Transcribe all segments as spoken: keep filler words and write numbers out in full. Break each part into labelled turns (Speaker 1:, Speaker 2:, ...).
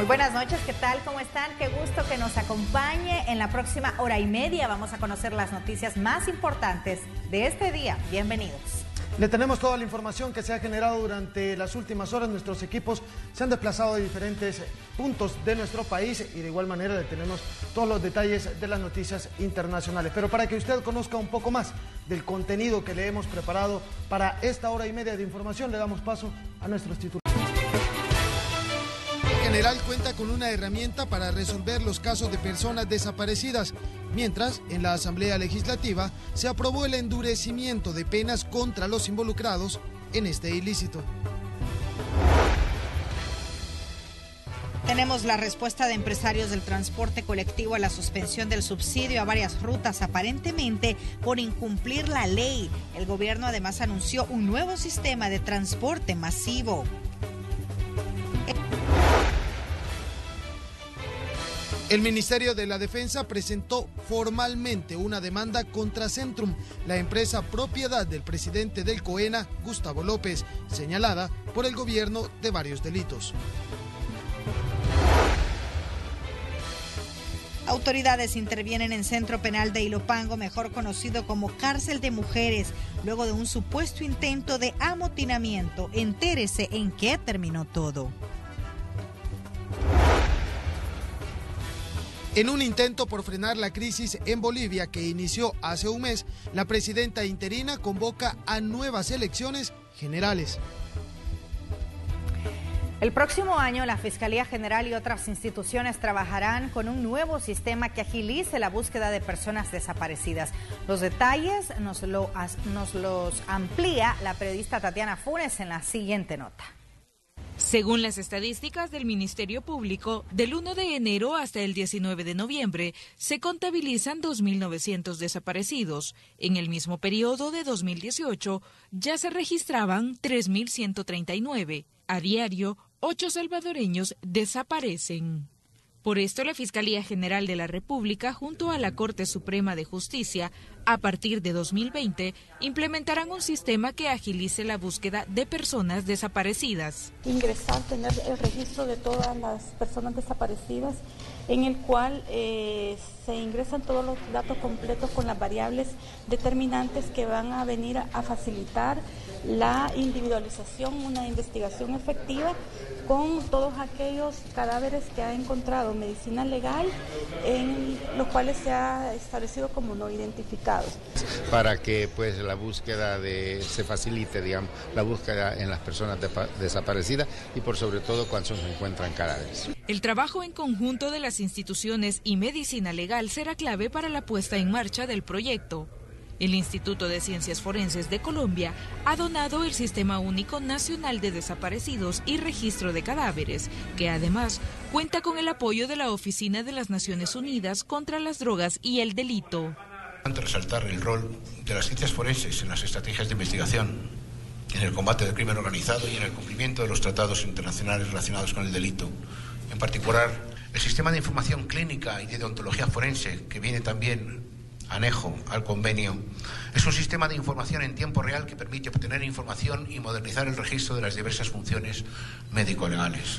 Speaker 1: Muy buenas noches, ¿qué tal? ¿Cómo están? Qué gusto que nos acompañe. En la próxima hora y media vamos a conocer las noticias más importantes de este día. Bienvenidos.
Speaker 2: Le tenemos toda la información que se ha generado durante las últimas horas. Nuestros equipos se han desplazado a diferentes puntos de nuestro país y de igual manera le tenemos todos los detalles de las noticias internacionales. Pero para que usted conozca un poco más del contenido que le hemos preparado para esta hora y media de información, le damos paso a nuestros titulares. El general cuenta con una herramienta para resolver los casos de personas desaparecidas, mientras en la Asamblea Legislativa se aprobó el endurecimiento de penas contra los involucrados en este ilícito.
Speaker 1: Tenemos la respuesta de empresarios del transporte colectivo a la suspensión del subsidio a varias rutas, aparentemente por incumplir la ley. El gobierno además anunció un nuevo sistema de transporte masivo.
Speaker 2: El Ministerio de la Defensa presentó formalmente una demanda contra Centrum, la empresa propiedad del presidente del COENA, Gustavo López, señalada por el gobierno de varios delitos.
Speaker 1: Autoridades intervienen en Centro Penal de Ilopango, mejor conocido como Cárcel de Mujeres, luego de un supuesto intento de amotinamiento. Entérese en qué terminó todo.
Speaker 2: En un intento por frenar la crisis en Bolivia que inició hace un mes, la presidenta interina convoca a nuevas elecciones generales.
Speaker 1: El próximo año, la Fiscalía General y otras instituciones trabajarán con un nuevo sistema que agilice la búsqueda de personas desaparecidas. Los detalles nos, lo, nos los amplía la periodista Tatiana Funes en la siguiente nota.
Speaker 3: Según las estadísticas del Ministerio Público, del uno de enero hasta el diecinueve de noviembre se contabilizan dos mil novecientos desaparecidos. En el mismo periodo de dos mil dieciocho ya se registraban tres mil ciento treinta y nueve. A diario, ocho salvadoreños desaparecen. Por esto, la Fiscalía General de la República, junto a la Corte Suprema de Justicia, a partir de dos mil veinte, implementarán un sistema que agilice la búsqueda de personas desaparecidas.
Speaker 4: Ingresar, tener el registro de todas las personas desaparecidas, en el cual eh, se ingresan todos los datos completos con las variables determinantes que van a venir a, a facilitar la individualización, una investigación efectiva con todos aquellos cadáveres que ha encontrado medicina legal, en los cuales se ha establecido como no identificados.
Speaker 5: Para que pues la búsqueda de, se facilite, digamos, la búsqueda en las personas de, desaparecidas y por sobre todo cuando se encuentran cadáveres.
Speaker 3: El trabajo en conjunto de las instituciones y medicina legal será clave para la puesta en marcha del proyecto. El Instituto de Ciencias Forenses de Colombia ha donado el Sistema Único Nacional de Desaparecidos y Registro de Cadáveres, que además cuenta con el apoyo de la Oficina de las Naciones Unidas contra las Drogas y el Delito.
Speaker 6: Antes resaltar el rol de las ciencias forenses en las estrategias de investigación, en el combate del crimen organizado y en el cumplimiento de los tratados internacionales relacionados con el delito. En particular, el sistema de información clínica y de deontología forense, que viene también anejo al convenio, es un sistema de información en tiempo real que permite obtener información y modernizar el registro de las diversas funciones médico-legales.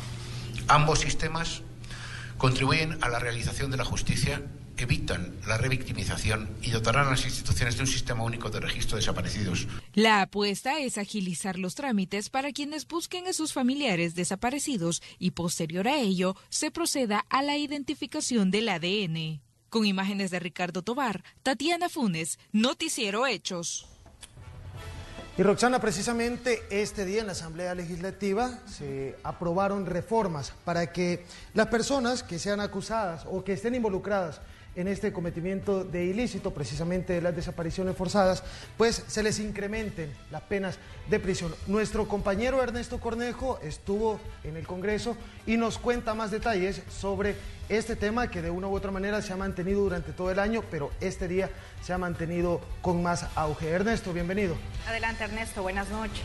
Speaker 6: Ambos sistemas contribuyen a la realización de la justicia, evitan la revictimización y dotarán a las instituciones de un sistema único de registro de desaparecidos.
Speaker 3: La apuesta es agilizar los trámites para quienes busquen a sus familiares desaparecidos y posterior a ello se proceda a la identificación del A D N. Con imágenes de Ricardo Tobar, Tatiana Funes, Noticiero Hechos.
Speaker 2: Y Roxana, precisamente este día en la Asamblea Legislativa se aprobaron reformas para que las personas que sean acusadas o que estén involucradas en este cometimiento de ilícito, precisamente de las desapariciones forzadas, pues se les incrementen las penas de prisión. Nuestro compañero Ernesto Cornejo estuvo en el Congreso y nos cuenta más detalles sobre este tema que de una u otra manera se ha mantenido durante todo el año, pero este día se ha mantenido con más auge. Ernesto, bienvenido.
Speaker 1: Adelante, Ernesto, buenas noches.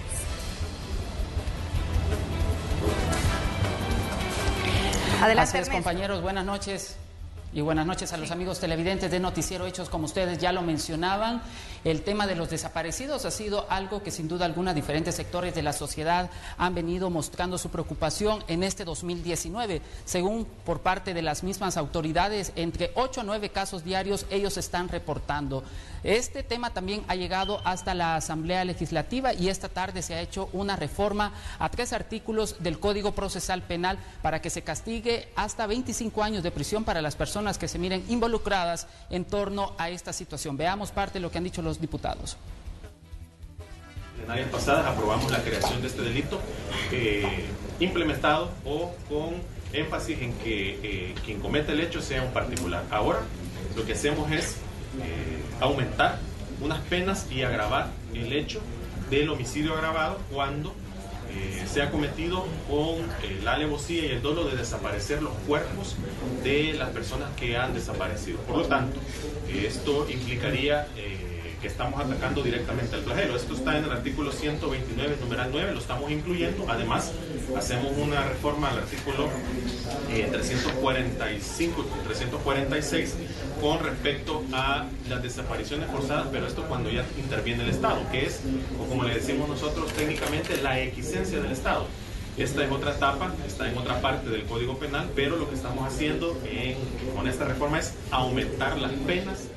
Speaker 7: Adelante, Así es, Ernesto. Compañeros, buenas noches. Y buenas noches a los amigos televidentes de Noticiero Hechos. Como ustedes ya lo mencionaban, el tema de los desaparecidos ha sido algo que sin duda alguna diferentes sectores de la sociedad han venido mostrando su preocupación en este dos mil diecinueve. Según por parte de las mismas autoridades, entre ocho a nueve casos diarios ellos están reportando. Este tema también ha llegado hasta la Asamblea Legislativa y esta tarde se ha hecho una reforma a tres artículos del Código Procesal Penal para que se castigue hasta veinticinco años de prisión para las personas que se miren involucradas en torno a esta situación. Veamos parte de lo que han dicho los diputados.
Speaker 8: En áreas pasadas aprobamos la creación de este delito eh, implementado o con énfasis en que eh, quien comete el hecho sea un particular. Ahora lo que hacemos es eh, aumentar unas penas y agravar el hecho del homicidio agravado cuando Eh, se ha cometido con eh, la alevosía y el dolo de desaparecer los cuerpos de las personas que han desaparecido. Por lo tanto, eh, esto implicaría eh, que estamos atacando directamente al flagelo. Esto está en el artículo ciento veintinueve, numeral nueve, lo estamos incluyendo. Además, hacemos una reforma al artículo eh, trescientos cuarenta y cinco y trescientos cuarenta y seis con respecto a las desapariciones forzadas, pero esto cuando ya interviene el Estado, que es, o como le decimos nosotros técnicamente, la equiescencia del Estado. Esta es otra etapa, está en otra parte del Código Penal, pero lo que estamos haciendo en, con esta reforma es aumentar las penas.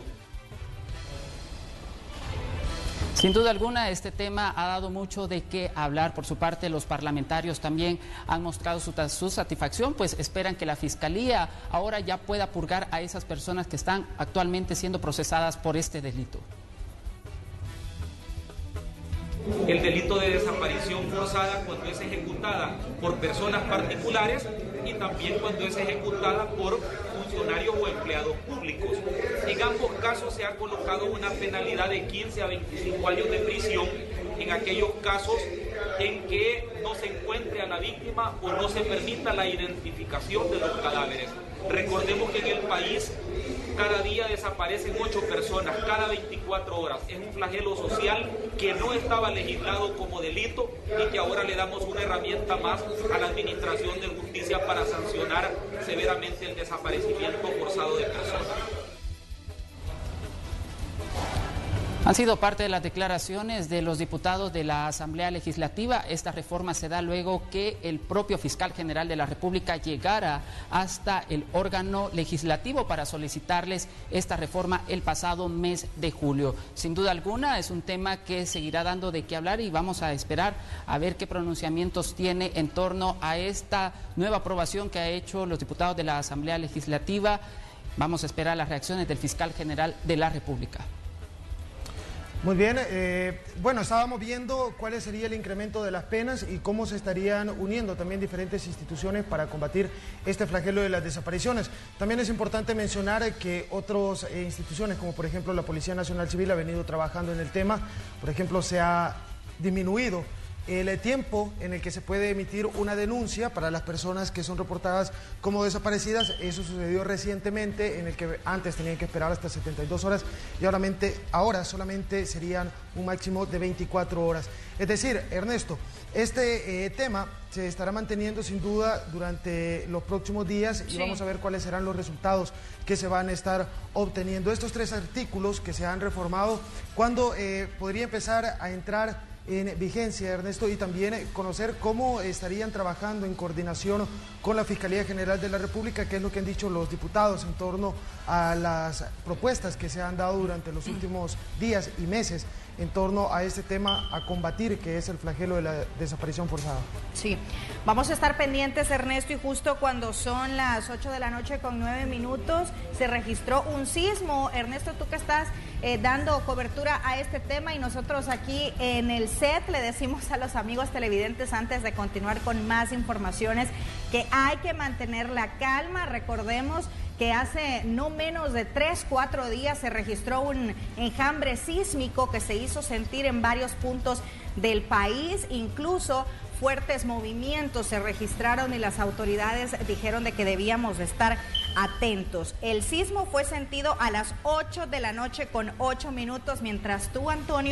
Speaker 7: Sin duda alguna, este tema ha dado mucho de qué hablar. Por su parte, los parlamentarios también han mostrado su, su satisfacción, pues esperan que la Fiscalía ahora ya pueda purgar a esas personas que están actualmente siendo procesadas por este delito.
Speaker 9: El delito de desaparición forzada cuando es ejecutada por personas particulares y también cuando es ejecutada por funcionarios o empleados públicos. En ambos casos se ha colocado una penalidad de quince a veinticinco años de prisión en aquellos casos en que no se encuentre a la víctima o no se permita la identificación de los cadáveres. Recordemos que en el país cada día desaparecen ocho personas, cada veinticuatro horas. Es un flagelo social que no estaba legislado como delito y que ahora le damos una herramienta más a la Administración de Justicia para sancionar severamente el desaparecimiento forzado de personas.
Speaker 7: Han sido parte de las declaraciones de los diputados de la Asamblea Legislativa. Esta reforma se da luego que el propio fiscal general de la República llegara hasta el órgano legislativo para solicitarles esta reforma el pasado mes de julio. Sin duda alguna es un tema que seguirá dando de qué hablar y vamos a esperar a ver qué pronunciamientos tiene en torno a esta nueva aprobación que ha hecho los diputados de la Asamblea Legislativa. Vamos a esperar las reacciones del fiscal general de la República.
Speaker 2: Muy bien, eh, bueno, estábamos viendo cuál sería el incremento de las penas y cómo se estarían uniendo también diferentes instituciones para combatir este flagelo de las desapariciones. También es importante mencionar que otras eh, instituciones, como por ejemplo la Policía Nacional Civil, ha venido trabajando en el tema. Por ejemplo, se ha disminuido el tiempo en el que se puede emitir una denuncia para las personas que son reportadas como desaparecidas. Eso sucedió recientemente, en el que antes tenían que esperar hasta setenta y dos horas y ahora, ahora solamente serían un máximo de veinticuatro horas. Es decir, Ernesto, este eh, tema se estará manteniendo sin duda durante los próximos días y sí, vamos a ver cuáles serán los resultados que se van a estar obteniendo. Estos tres artículos que se han reformado, ¿cuándo eh, podría empezar a entrar en vigencia, Ernesto? Y también conocer cómo estarían trabajando en coordinación con la Fiscalía General de la República, qué es lo que han dicho los diputados en torno a las propuestas que se han dado durante los últimos días y meses en torno a este tema a combatir, que es el flagelo de la desaparición forzada.
Speaker 1: Sí, vamos a estar pendientes, Ernesto, y justo cuando son las ocho de la noche con nueve minutos se registró un sismo. Ernesto, tú que estás eh, dando cobertura a este tema y nosotros aquí en el set le decimos a los amigos televidentes antes de continuar con más informaciones que hay que mantener la calma. Recordemos que hace no menos de tres, cuatro días se registró un enjambre sísmico que se hizo sentir en varios puntos del país, incluso fuertes movimientos se registraron y las autoridades dijeron de que debíamos de estar atentos. El sismo fue sentido a las ocho de la noche con ocho minutos, mientras tú, Antonio,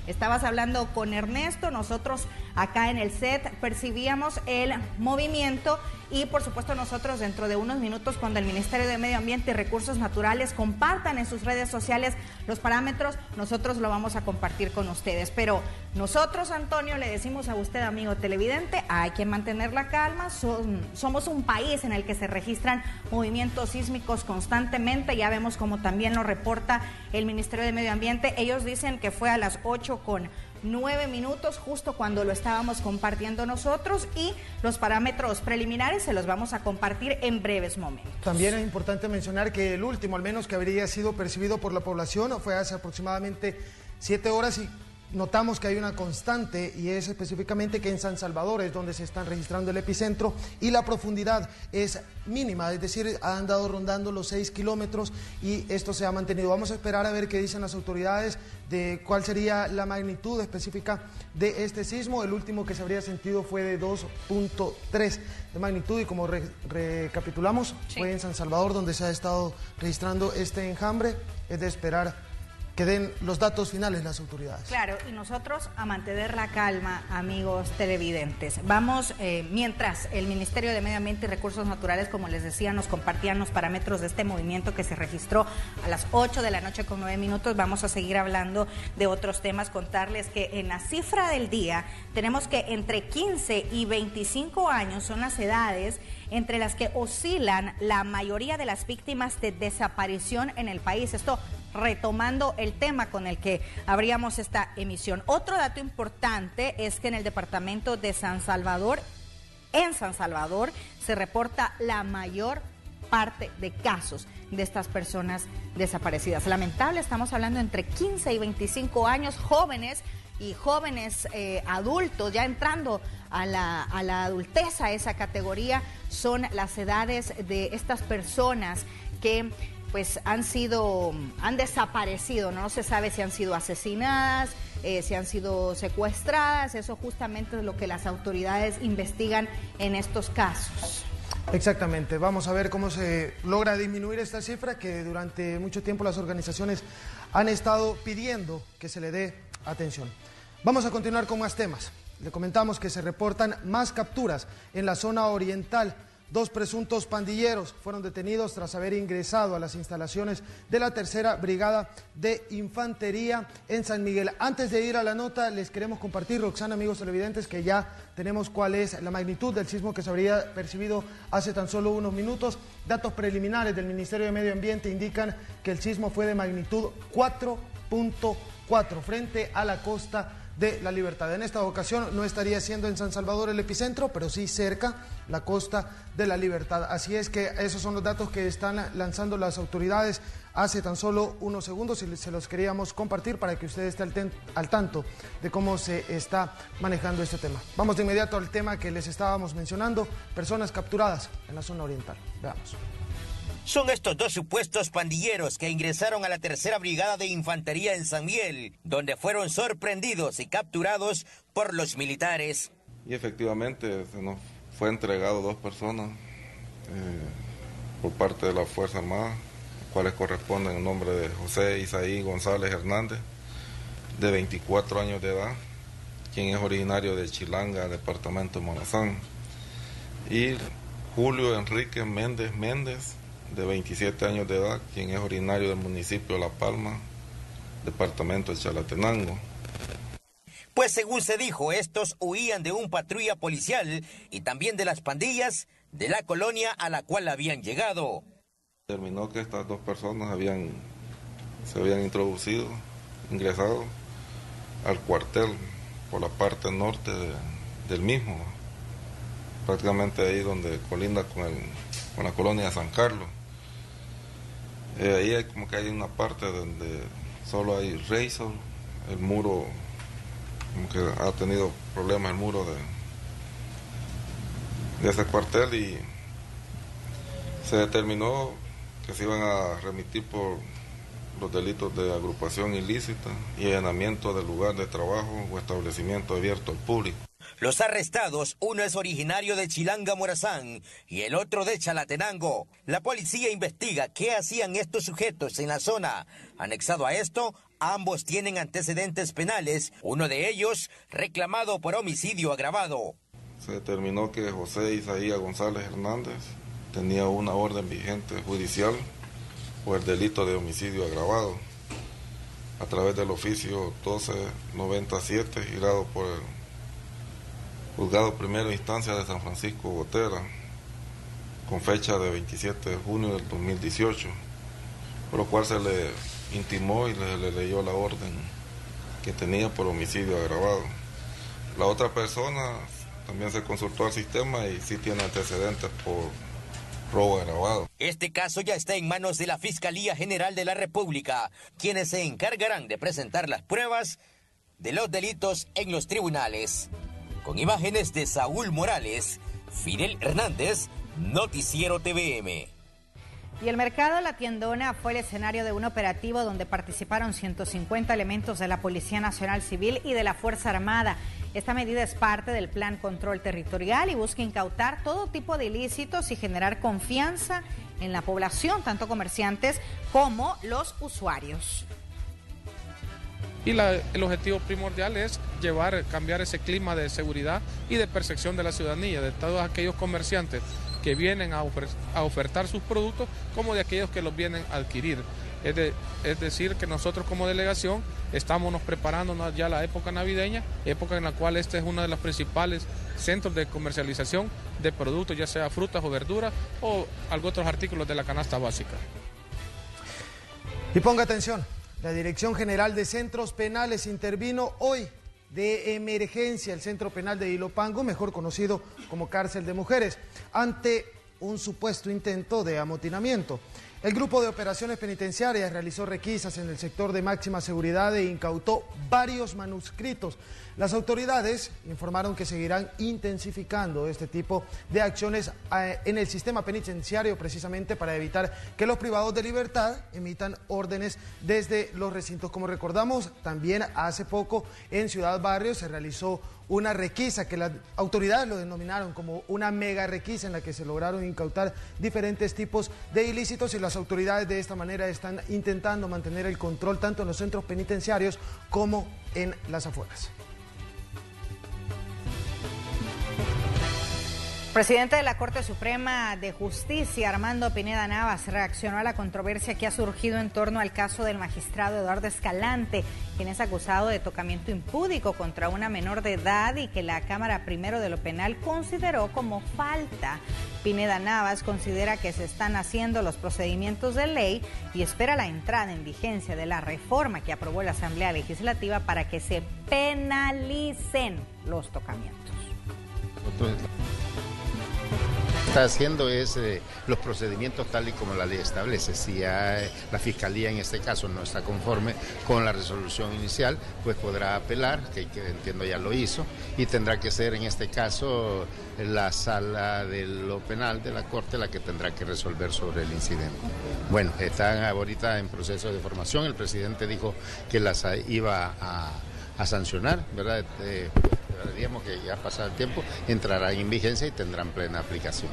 Speaker 1: estabas hablando con Ernesto, nosotros acá en el set percibíamos el movimiento y por supuesto nosotros dentro de unos minutos, cuando el Ministerio de Medio Ambiente y Recursos Naturales compartan en sus redes sociales los parámetros, nosotros lo vamos a compartir con ustedes. Pero nosotros, Antonio, le decimos a usted, amigo televidente, hay que mantener la calma. Son, somos un país en el que se registran movimientos sísmicos constantemente. Ya vemos como también lo reporta el Ministerio de Medio Ambiente. Ellos dicen que fue a las ocho con nueve minutos, justo cuando lo estábamos compartiendo nosotros, y los parámetros preliminares se los vamos a compartir en breves momentos.
Speaker 2: También es importante mencionar que el último, al menos que habría sido percibido por la población, fue hace aproximadamente siete horas y notamos que hay una constante, y es específicamente que en San Salvador es donde se están registrando el epicentro y la profundidad es mínima, es decir, ha andado rondando los seis kilómetros y esto se ha mantenido. Vamos a esperar a ver qué dicen las autoridades de cuál sería la magnitud específica de este sismo. El último que se habría sentido fue de dos punto tres de magnitud y como re recapitulamos, sí, fue en San Salvador donde se ha estado registrando este enjambre. Es de esperar que den los datos finales las autoridades.
Speaker 1: Claro, y nosotros a mantener la calma, amigos televidentes. Vamos, eh, mientras el Ministerio de Medio Ambiente y Recursos Naturales, como les decía, nos compartían los parámetros de este movimiento que se registró a las ocho de la noche con nueve minutos, vamos a seguir hablando de otros temas, contarles que en la cifra del día tenemos que entre quince y veinticinco años son las edades entre las que oscilan la mayoría de las víctimas de desaparición en el país. Esto retomando el tema con el que abríamos esta emisión. Otro dato importante es que en el departamento de San Salvador, en San Salvador, se reporta la mayor parte de casos de estas personas desaparecidas. Lamentable, estamos hablando entre quince y veinticinco años, jóvenes y jóvenes eh, adultos, ya entrando a la, a la adultez, a esa categoría, son las edades de estas personas que pues han sido, han desaparecido, no se sabe si han sido asesinadas, eh, si han sido secuestradas. Eso justamente es lo que las autoridades investigan en estos casos.
Speaker 2: Exactamente, vamos a ver cómo se logra disminuir esta cifra que durante mucho tiempo las organizaciones han estado pidiendo que se le dé atención. Vamos a continuar con más temas. Le comentamos que se reportan más capturas en la zona oriental. Dos presuntos pandilleros fueron detenidos tras haber ingresado a las instalaciones de la tercera Brigada de Infantería en San Miguel. Antes de ir a la nota, les queremos compartir, Roxana, amigos televidentes, que ya tenemos cuál es la magnitud del sismo que se habría percibido hace tan solo unos minutos. Datos preliminares del Ministerio de Medio Ambiente indican que el sismo fue de magnitud cuatro punto cuatro frente a la costa de La Libertad. En esta ocasión no estaría siendo en San Salvador el epicentro, pero sí cerca, la costa de La Libertad. Así es que esos son los datos que están lanzando las autoridades hace tan solo unos segundos y se los queríamos compartir para que usted esté al, al tanto de cómo se está manejando este tema. Vamos de inmediato al tema que les estábamos mencionando, personas capturadas en la zona oriental. Veamos.
Speaker 10: Son estos dos supuestos pandilleros que ingresaron a la tercera Brigada de Infantería en San Miguel, donde fueron sorprendidos y capturados por los militares.
Speaker 11: Y efectivamente se nos fue entregado dos personas eh, por parte de la Fuerza Armada, las cuales corresponden el nombre de José Isaí González Hernández, de veinticuatro años de edad, quien es originario de Chilanga, departamento de Morazán, y Julio Enrique Méndez Méndez, de veintisiete años de edad, quien es originario del municipio de La Palma, departamento de Chalatenango.
Speaker 10: Pues según se dijo, estos huían de un patrulla policial y también de las pandillas de la colonia a la cual habían llegado.
Speaker 11: Terminó que estas dos personas habían, se habían introducido, ingresado al cuartel por la parte norte de, del mismo, prácticamente ahí donde colinda con, el, con la colonia de San Carlos. Eh, ahí hay como que hay una parte donde solo hay razor, el muro, como que ha tenido problemas el muro de, de ese cuartel, y se determinó que se iban a remitir por los delitos de agrupación ilícita y allanamiento del lugar de trabajo o establecimiento abierto al público.
Speaker 10: Los arrestados, uno es originario de Chilanga, Morazán, y el otro de Chalatenango. La policía investiga qué hacían estos sujetos en la zona. Anexado a esto, Ambos tienen antecedentes penales, uno de ellos reclamado por homicidio agravado.
Speaker 11: Se determinó que José Isaías González Hernández tenía una orden vigente judicial por el delito de homicidio agravado a través del oficio doce noventa y siete girado por el Juzgado Primera Instancia de San Francisco Gotera con fecha de veintisiete de junio del dos mil dieciocho, por lo cual se le intimó y le, le leyó la orden que tenía por homicidio agravado. La otra persona también se consultó al sistema y sí tiene antecedentes por robo agravado.
Speaker 10: Este caso ya está en manos de la Fiscalía General de la República, quienes se encargarán de presentar las pruebas de los delitos en los tribunales. Con imágenes de Saúl Morales, Fidel Hernández, Noticiero T V M.
Speaker 1: Y el mercado La Tiendona fue el escenario de un operativo donde participaron ciento cincuenta elementos de la Policía Nacional Civil y de la Fuerza Armada. Esta medida es parte del Plan Control Territorial y busca incautar todo tipo de ilícitos y generar confianza en la población, tanto comerciantes como los usuarios.
Speaker 12: Y la, el objetivo primordial es llevar, cambiar ese clima de seguridad y de percepción de la ciudadanía, de todos aquellos comerciantes que vienen a, ofer a ofertar sus productos, como de aquellos que los vienen a adquirir. Es, de, es decir, que nosotros como delegación estamos nos preparándonos ya la época navideña, época en la cual este es uno de los principales centros de comercialización de productos, ya sea frutas o verduras o algunos otros artículos de la canasta básica.
Speaker 2: Y ponga atención, la Dirección General de Centros Penales intervino hoy de emergencia el Centro Penal de Ilopango, mejor conocido como Cárcel de Mujeres, ante un supuesto intento de amotinamiento. El Grupo de Operaciones Penitenciarias realizó requisas en el sector de máxima seguridad e incautó varios manuscritos. Las autoridades informaron que seguirán intensificando este tipo de acciones en el sistema penitenciario precisamente para evitar que los privados de libertad emitan órdenes desde los recintos. Como recordamos, también hace poco en Ciudad Barrio se realizó una requisa que las autoridades lo denominaron como una mega requisa en la que se lograron incautar diferentes tipos de ilícitos y las autoridades de esta manera están intentando mantener el control tanto en los centros penitenciarios como en las afueras.
Speaker 1: El presidente de la Corte Suprema de Justicia, Armando Pineda Navas, reaccionó a la controversia que ha surgido en torno al caso del magistrado Eduardo Escalante, quien es acusado de tocamiento impúdico contra una menor de edad y que la Cámara Primero de lo Penal consideró como falta. Pineda Navas considera que se están haciendo los procedimientos de ley y espera la entrada en vigencia de la reforma que aprobó la Asamblea Legislativa para que se penalicen los tocamientos.
Speaker 5: Está haciendo es eh, los procedimientos tal y como la ley establece. Si hay, la Fiscalía en este caso no está conforme con la resolución inicial, pues podrá apelar, que, que entiendo ya lo hizo, y tendrá que ser en este caso la sala de lo penal de la Corte la que tendrá que resolver sobre el incidente. Bueno, están ahorita en proceso de formación, el presidente dijo que las iba a, a sancionar, ¿verdad? Eh, digamos que ya pasado el tiempo, entrarán en vigencia y tendrán plena aplicación.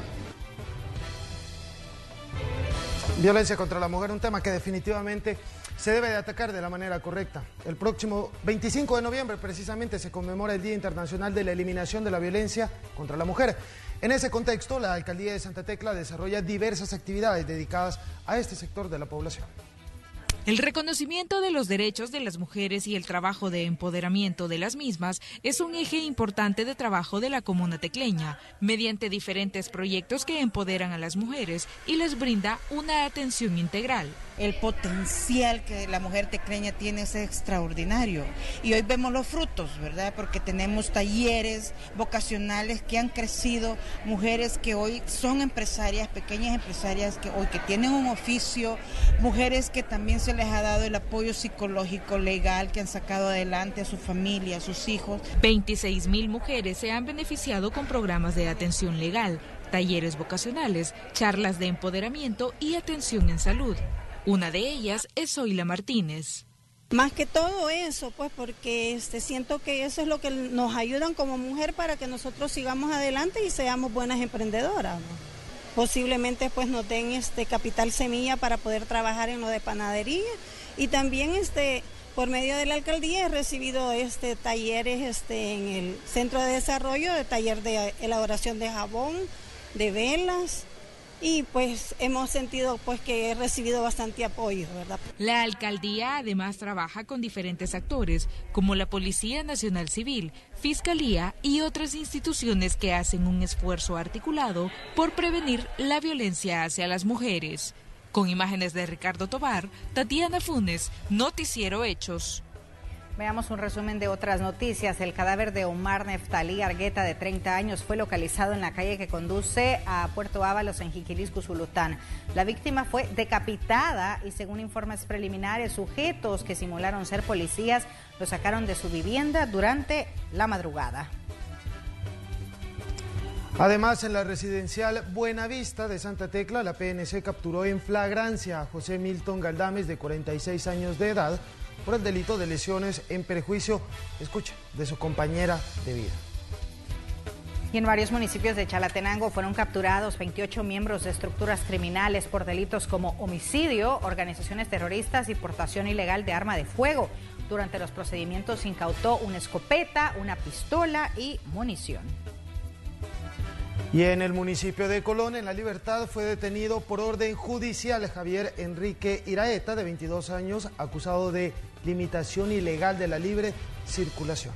Speaker 2: Violencia contra la mujer, un tema que definitivamente se debe de atacar de la manera correcta. El próximo veinticinco de noviembre precisamente se conmemora el Día Internacional de la Eliminación de la Violencia contra la Mujer. En ese contexto, la Alcaldía de Santa Tecla desarrolla diversas actividades dedicadas a este sector de la población.
Speaker 3: El reconocimiento de los derechos de las mujeres y el trabajo de empoderamiento de las mismas es un eje importante de trabajo de la comuna tecleña, mediante diferentes proyectos que empoderan a las mujeres y les brinda una atención integral.
Speaker 13: El potencial que la mujer tecleña tiene es extraordinario y hoy vemos los frutos, ¿verdad? Porque tenemos talleres vocacionales que han crecido, mujeres que hoy son empresarias, pequeñas empresarias que hoy que tienen un oficio, mujeres que también se les ha dado el apoyo psicológico, legal, que han sacado adelante a su familia, a sus hijos.
Speaker 3: veintiséis mil mujeres se han beneficiado con programas de atención legal, talleres vocacionales, charlas de empoderamiento y atención en salud. Una de ellas es Zoila Martínez.
Speaker 14: Más que todo eso, pues porque este, siento que eso es lo que nos ayudan como mujer para que nosotros sigamos adelante y seamos buenas emprendedoras, ¿no? Posiblemente pues nos den este capital semilla para poder trabajar en lo de panadería y también este por medio de la alcaldía he recibido este, talleres este, en el centro de desarrollo, de taller de elaboración de jabón, de velas, y pues hemos sentido pues que he recibido bastante apoyo, ¿verdad?
Speaker 3: La alcaldía además trabaja con diferentes actores, como la Policía Nacional Civil, Fiscalía y otras instituciones que hacen un esfuerzo articulado por prevenir la violencia hacia las mujeres. Con imágenes de Ricardo Tobar, Tatiana Funes, Noticiero Hechos.
Speaker 1: Veamos un resumen de otras noticias. El cadáver de Omar Neftalí Argueta, de treinta años, fue localizado en la calle que conduce a Puerto Ábalos, en Jiquilisco, Zulután. La víctima fue decapitada y, según informes preliminares, sujetos que simularon ser policías lo sacaron de su vivienda durante la madrugada.
Speaker 2: Además, en la residencial Buenavista de Santa Tecla, la P N C capturó en flagrancia a José Milton Galdames, de cuarenta y seis años de edad, por el delito de lesiones en perjuicio, escucha, de su compañera de vida.
Speaker 1: Y en varios municipios de Chalatenango fueron capturados veintiocho miembros de estructuras criminales por delitos como homicidio, organizaciones terroristas y portación ilegal de arma de fuego. Durante los procedimientos se incautó una escopeta, una pistola y munición.
Speaker 2: Y en el municipio de Colón, en La Libertad, fue detenido por orden judicial Javier Enrique Iraeta, de veintidós años, acusado de limitación ilegal de la libre circulación.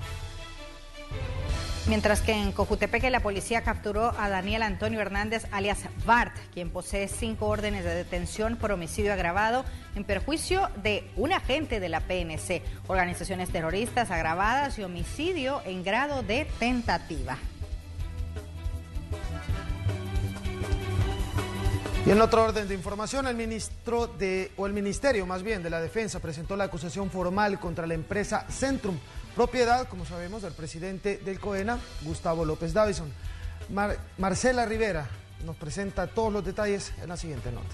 Speaker 1: Mientras que en Cojutepeque la policía capturó a Daniel Antonio Hernández, alias Bart, quien posee cinco órdenes de detención por homicidio agravado en perjuicio de un agente de la P N C, organizaciones terroristas agravadas y homicidio en grado de tentativa.
Speaker 2: Y en otro orden de información, el ministro de, o el Ministerio más bien de la Defensa presentó la acusación formal contra la empresa Centrum, propiedad, como sabemos, del presidente del COENA, Gustavo López Davison. Mar, Marcela Rivera nos presenta todos los detalles en la siguiente nota.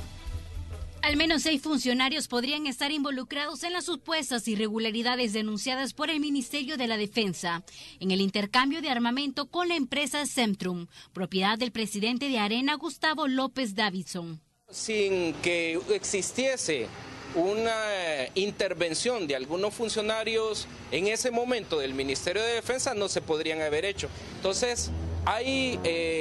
Speaker 15: Al menos seis funcionarios podrían estar involucrados en las supuestas irregularidades denunciadas por el Ministerio de la Defensa en el intercambio de armamento con la empresa Centrum, propiedad del presidente de Arena, Gustavo López Davison.
Speaker 9: Sin que existiese una intervención de algunos funcionarios en ese momento del Ministerio de Defensa, no se podrían haber hecho. Entonces, hay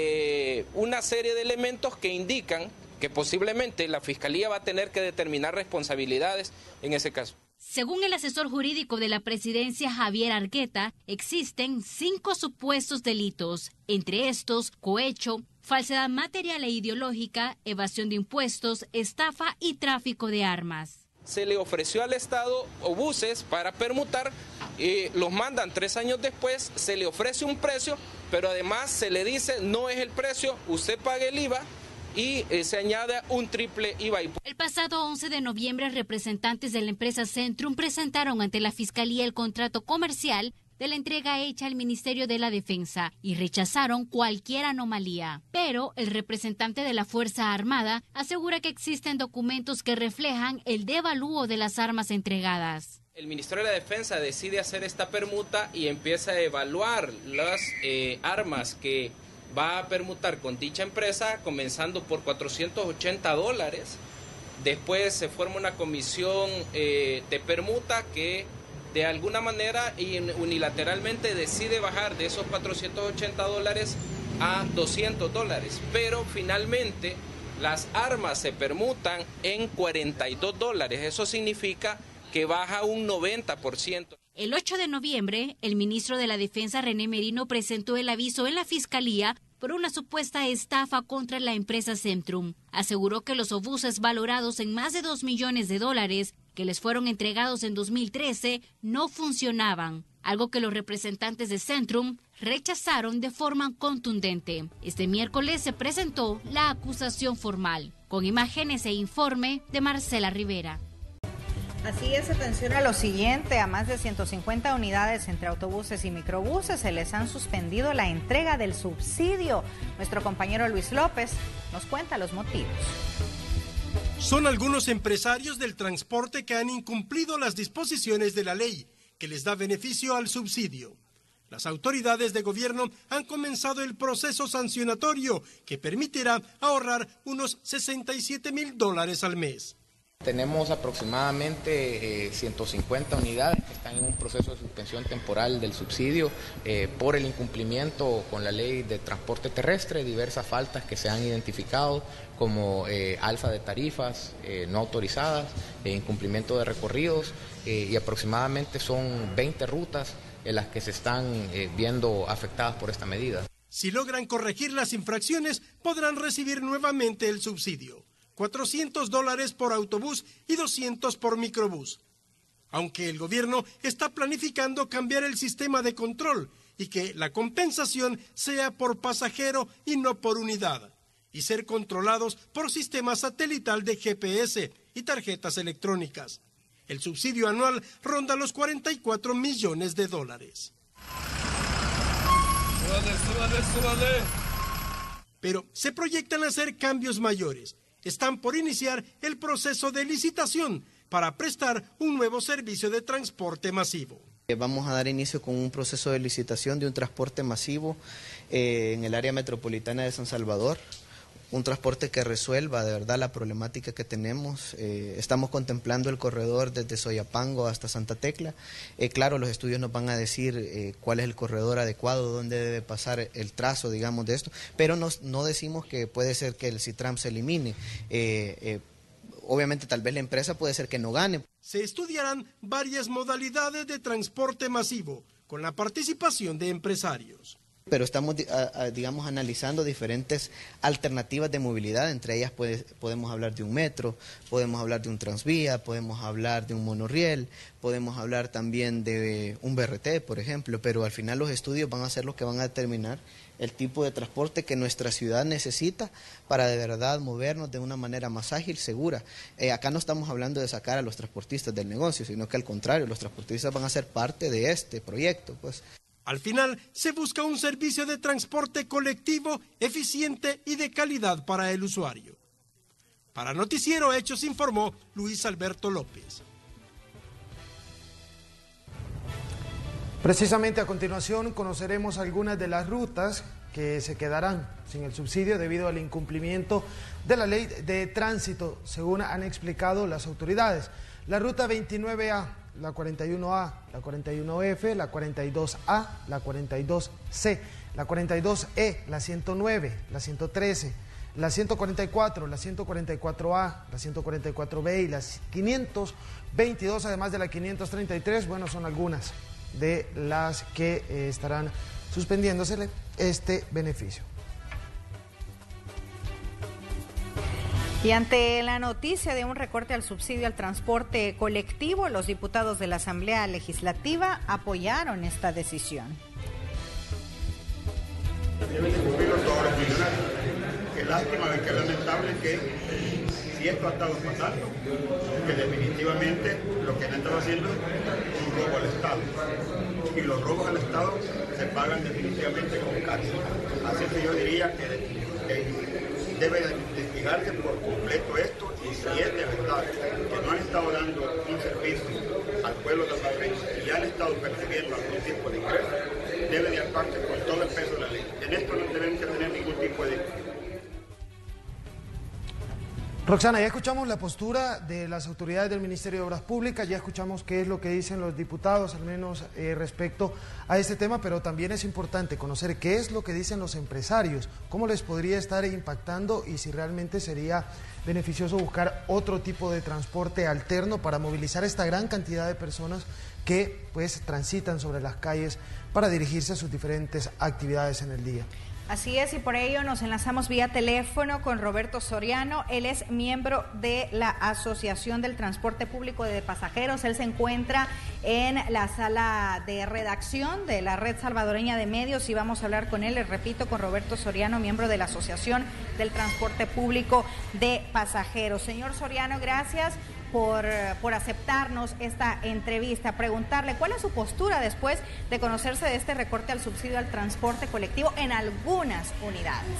Speaker 9: eh, una serie de elementos que indican que posiblemente la Fiscalía va a tener que determinar responsabilidades en ese caso.
Speaker 15: Según el asesor jurídico de la presidencia, Javier Argueta, existen cinco supuestos delitos, entre estos cohecho, falsedad material e ideológica, evasión de impuestos, estafa y tráfico de armas.
Speaker 9: Se le ofreció al Estado obuses para permutar, eh, los mandan tres años después, se le ofrece un precio, pero además se le dice no es el precio, usted pague el I V A, y eh, se añade un triple I V A.
Speaker 15: El pasado once de noviembre, representantes de la empresa Centrum presentaron ante la Fiscalía el contrato comercial de la entrega hecha al Ministerio de la Defensa y rechazaron cualquier anomalía. Pero el representante de la Fuerza Armada asegura que existen documentos que reflejan el devalúo de las armas entregadas.
Speaker 9: El Ministerio de la Defensa decide hacer esta permuta y empieza a evaluar las eh, armas que va a permutar con dicha empresa, comenzando por cuatrocientos ochenta dólares. Después se forma una comisión eh, de permuta que de alguna manera y unilateralmente decide bajar de esos cuatrocientos ochenta dólares a doscientos dólares. Pero finalmente las armas se permutan en cuarenta y dos dólares. Eso significa que baja un noventa por ciento.
Speaker 15: El ocho de noviembre, el ministro de la Defensa, René Merino, presentó el aviso en la Fiscalía por una supuesta estafa contra la empresa Centrum. Aseguró que los obuses valorados en más de dos millones de dólares que les fueron entregados en dos mil trece no funcionaban, algo que los representantes de Centrum rechazaron de forma contundente. Este miércoles se presentó la acusación formal, con imágenes e informe de Marcela Rivera.
Speaker 1: Así es, atención a lo siguiente, a más de ciento cincuenta unidades entre autobuses y microbuses se les han suspendido la entrega del subsidio. Nuestro compañero Luis López nos cuenta los motivos.
Speaker 16: Son algunos empresarios del transporte que han incumplido las disposiciones de la ley, que les da beneficio al subsidio. Las autoridades de gobierno han comenzado el proceso sancionatorio que permitirá ahorrar unos sesenta y siete mil dólares al mes.
Speaker 17: Tenemos aproximadamente eh, ciento cincuenta unidades que están en un proceso de suspensión temporal del subsidio eh, por el incumplimiento con la ley de transporte terrestre, diversas faltas que se han identificado como eh, alza de tarifas eh, no autorizadas, eh, incumplimiento de recorridos eh, y aproximadamente son veinte rutas en las que se están eh, viendo afectadas por esta medida.
Speaker 16: Si logran corregir las infracciones, podrán recibir nuevamente el subsidio. cuatrocientos dólares por autobús y doscientos por microbús. Aunque el gobierno está planificando cambiar el sistema de control y que la compensación sea por pasajero y no por unidad, y ser controlados por sistema satelital de G P S y tarjetas electrónicas. El subsidio anual ronda los cuarenta y cuatro millones de dólares.
Speaker 18: Súbale, súbale, súbale.
Speaker 16: Pero se proyectan hacer cambios mayores. Están por iniciar el proceso de licitación para prestar un nuevo servicio de transporte masivo.
Speaker 19: Vamos a dar inicio con un proceso de licitación de un transporte masivo eh, en el área metropolitana de San Salvador, un transporte que resuelva de verdad la problemática que tenemos. Eh, estamos contemplando el corredor desde Soyapango hasta Santa Tecla. Eh, claro, los estudios nos van a decir eh, cuál es el corredor adecuado, dónde debe pasar el trazo, digamos, de esto, pero nos, no decimos que puede ser que el CITRAM se elimine. Eh, eh, obviamente tal vez la empresa puede ser que no gane.
Speaker 16: Se estudiarán varias modalidades de transporte masivo con la participación de empresarios.
Speaker 19: Pero estamos, digamos, analizando diferentes alternativas de movilidad, entre ellas puede, podemos hablar de un metro, podemos hablar de un transvía, podemos hablar de un monorriel, podemos hablar también de un B R T, por ejemplo, pero al final los estudios van a ser los que van a determinar el tipo de transporte que nuestra ciudad necesita para de verdad movernos de una manera más ágil, segura. Eh, acá no estamos hablando de sacar a los transportistas del negocio, sino que al contrario, los transportistas van a ser parte de este proyecto, pues.
Speaker 16: Al final, se busca un servicio de transporte colectivo, eficiente y de calidad para el usuario. Para Noticiero Hechos informó Luis Alberto López.
Speaker 2: Precisamente a continuación conoceremos algunas de las rutas que se quedarán sin el subsidio debido al incumplimiento de la ley de tránsito, según han explicado las autoridades. La ruta veintinueve A, la cuarenta y uno A, la cuarenta y uno F, la cuarenta y dos A, la cuarenta y dos C, la cuarenta y dos E, la ciento nueve, la ciento trece, la ciento cuarenta y cuatro, la ciento cuarenta y cuatro A, la ciento cuarenta y cuatro B y las quinientos veintidós, además de la quinientos treinta y tres, bueno, son algunas de las que eh, estarán suspendiéndose este beneficio.
Speaker 1: Y ante la noticia de un recorte al subsidio al transporte colectivo, los diputados de la Asamblea Legislativa apoyaron esta decisión.
Speaker 20: Deben de cumplirlo todos los millonarios. Qué lástima y qué lamentable que si esto ha estado pasando, que definitivamente lo que han estado haciendo es un robo al Estado. Y los robos al Estado se pagan definitivamente con cárcel. Así que yo diría que, que debe investigarse por completo esto, y si es de verdad que no han estado dando un servicio al pueblo de salvadoreño y ya han estado percibiendo algún tipo de ingreso, debe de actuarse con todo el peso de la ley. En esto no debemos tener ningún tipo de...
Speaker 2: Roxana, ya escuchamos la postura de las autoridades del Ministerio de Obras Públicas, ya escuchamos qué es lo que dicen los diputados, al menos eh, respecto a este tema, pero también es importante conocer qué es lo que dicen los empresarios, cómo les podría estar impactando y si realmente sería beneficioso buscar otro tipo de transporte alterno para movilizar esta gran cantidad de personas que pues transitan sobre las calles para dirigirse a sus diferentes actividades en el día.
Speaker 1: Así es, y por ello nos enlazamos vía teléfono con Roberto Soriano. Él es miembro de la Asociación del Transporte Público de Pasajeros. Él se encuentra en la sala de redacción de la Red Salvadoreña de Medios y vamos a hablar con él, les repito, con Roberto Soriano, miembro de la Asociación del Transporte Público de Pasajeros. Señor Soriano, gracias por, por aceptarnos esta entrevista. Preguntarle cuál es su postura después de conocerse de este recorte al subsidio al transporte colectivo en algunas unidades.